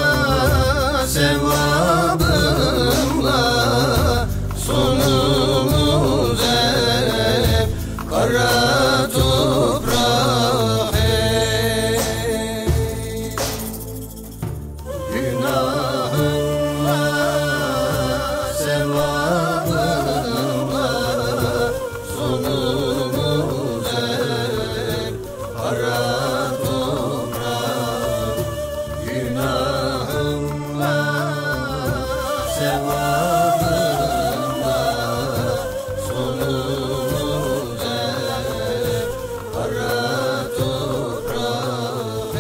Speaker 5: sevabımla sonumuz hep kara toprak. Günahımla sevabımla sonumuz hep kara toprak. Günahımla sevabımla sonumuz hep kara toprak.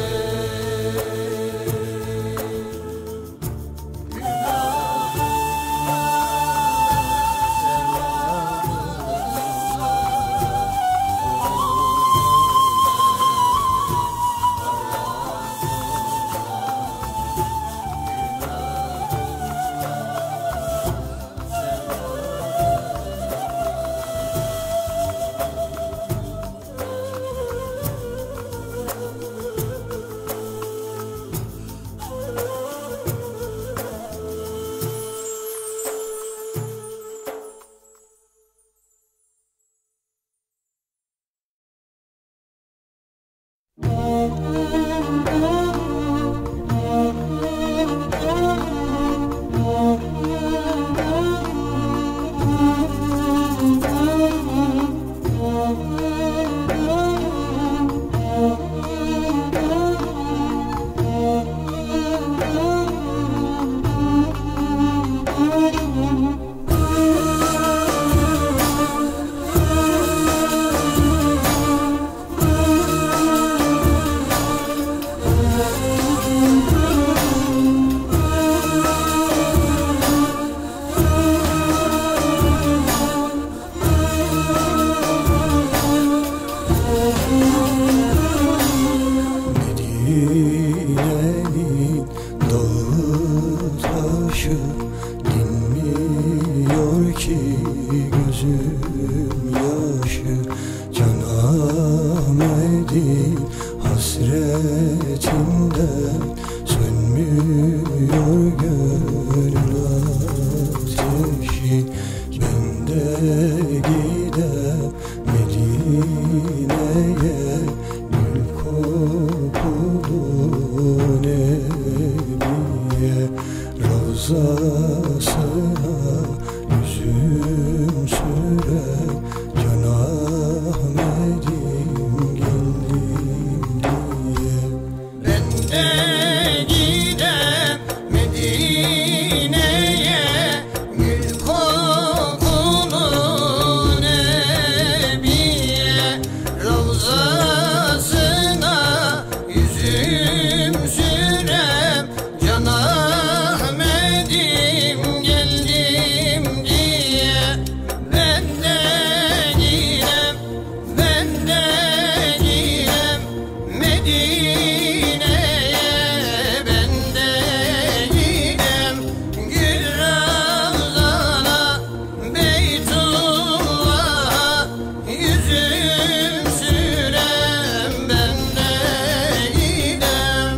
Speaker 2: Medine'nin dağı taşı dinmiyor ki gözüm yaşı. Can Ahmet'in hasretinden sönmüyor gönül ateşi. Ben de gidem Medine'ye, gül kokulu Nebiye, Ravzasına yüzüm sürer. Can Ahmet'im geldim diye.
Speaker 5: Ben de gidem Medine'ye, gül kokulu Nebiye, Ravzasına yüzüm sürem. Can Ahmet'im geldim diye. Ben de gidem, ben de gidem Medine'ye, ben de gidem gül Ravzana, Beytullah'a yüzüm sürem. Ben de gidem.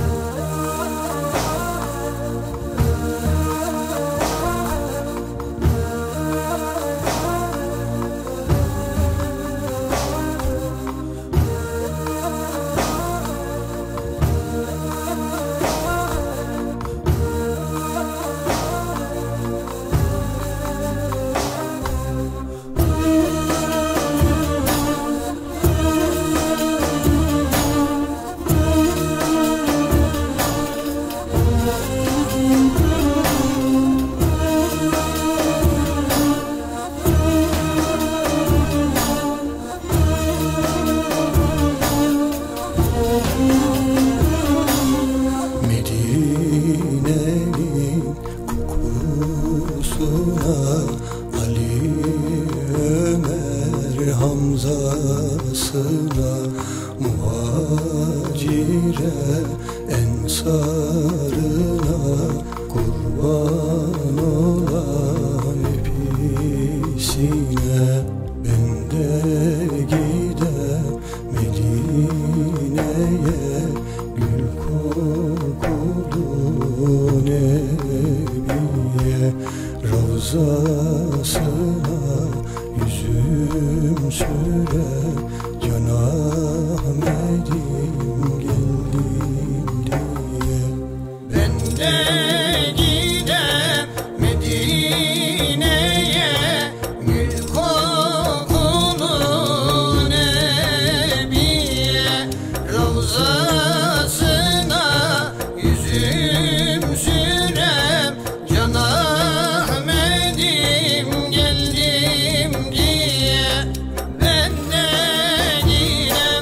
Speaker 2: Medine'nin kokusuna Ali Ömer Hamza'sına, muhacire ensarına kurban Nebiye Ravzasına yüzüm sürer Can Ahmet'im geldim diye.
Speaker 5: Ben de gidem Medine'ye gül kokulu Nebiye Ravzasına yüzüm sürem Can Ahmet'im geldim diye. Ben de gidem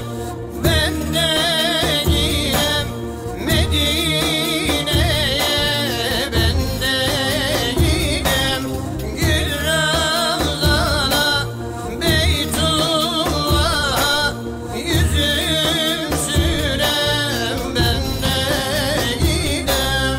Speaker 5: Medine'ye ben de gidem Gül Ravzana Beytullah'a yüzüm sürem ben de gidem.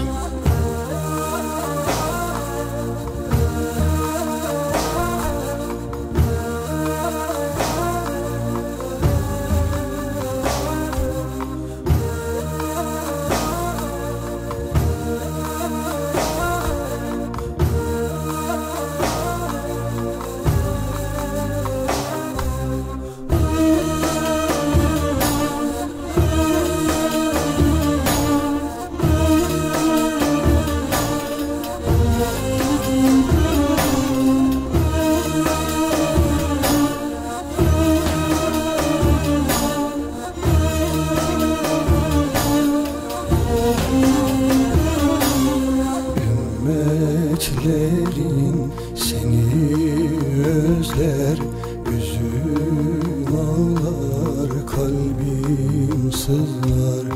Speaker 2: Ümmetlerin seni özler Gözüm ağlar kalbim sızlar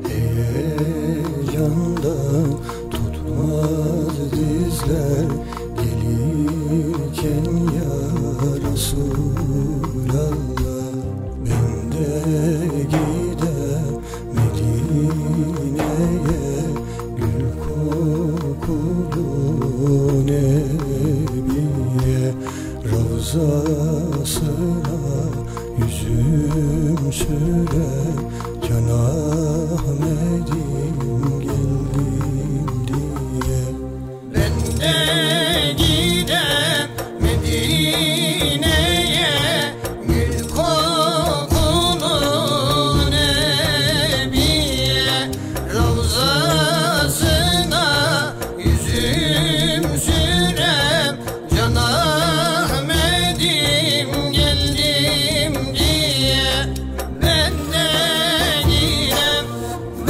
Speaker 2: Heyecandan tutmaz dizler Gelirken ya Resulallah. Ben de gidem Medine'ye gül kokulu Nebiye Ravzasına yüzüm sürer Can Ahmet'im geldim diye.
Speaker 5: Ben de gidem Medine'ye gül kokulu Nebiye Ravzasına yüzüm sürem Can Ahmet'im geldim diye. Ben de gidem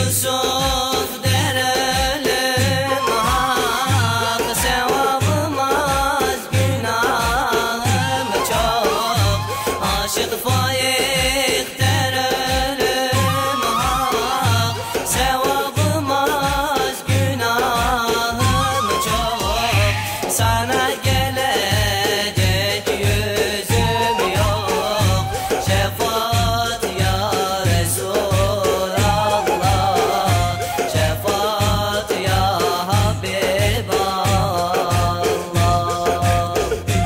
Speaker 4: Yusuf derelim hak, sevabım az, günahım çok. Aşık Faik derelim hak, sevabım az, günahım çok. Sana gelecek yüzüm yok, şefaat ya Resulallah, şefaat ya Habiballah.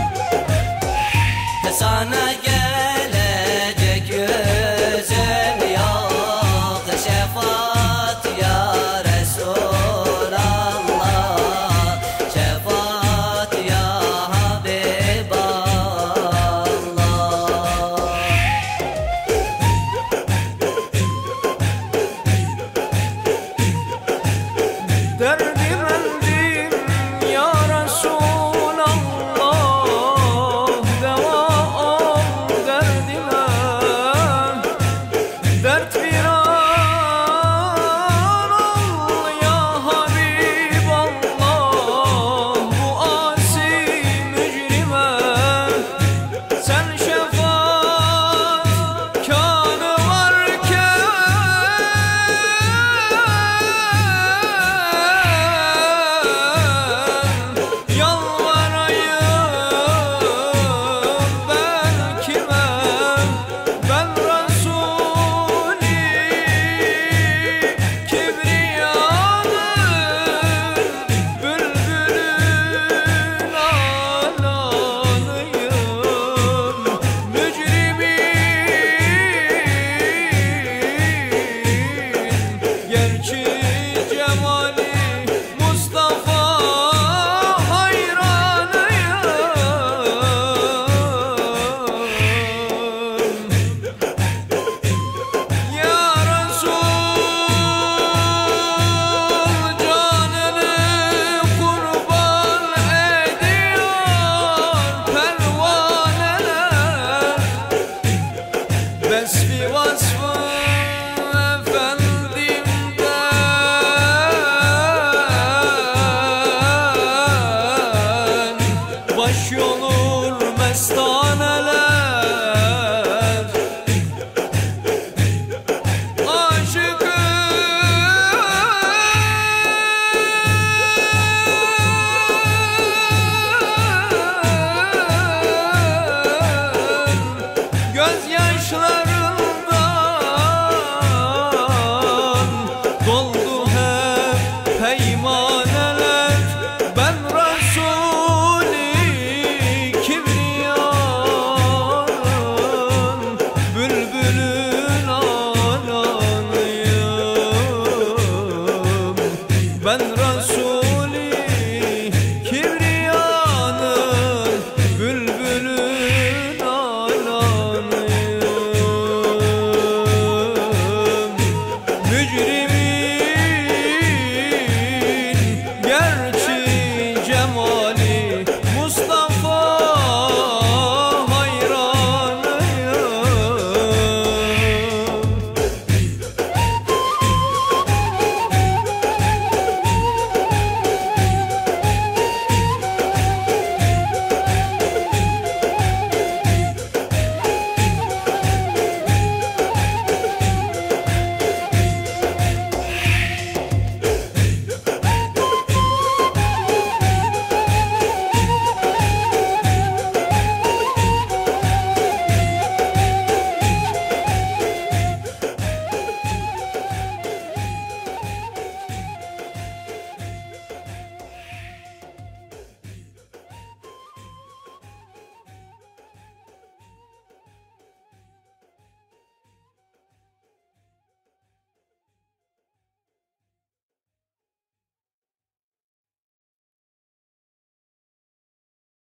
Speaker 4: Sana gelecek yüzüm yok, şefaat ya Resulallah, şefaat ya Habiballah.
Speaker 7: Derdim eldim ya Resulallah, deva ol derdime. Dert viran ol ya Habiballah, bu asi mücrime. Sen şefaat kânı varken yalvarayım ben kime? Ben Resul-i Kibriyanın bülbülün alanıyım. Mücrimin gerçi cemali Mustafa hayranıyım. Ya Resul canını kurban ediyor pervaneler. Vesfi vasfı efendimden baş olur mestaneler. Aşıkın gözyaşlarından doldu hep peymaneler. Ben Resul-i Kibriyanın bülbülün alanıyım. Ben Resul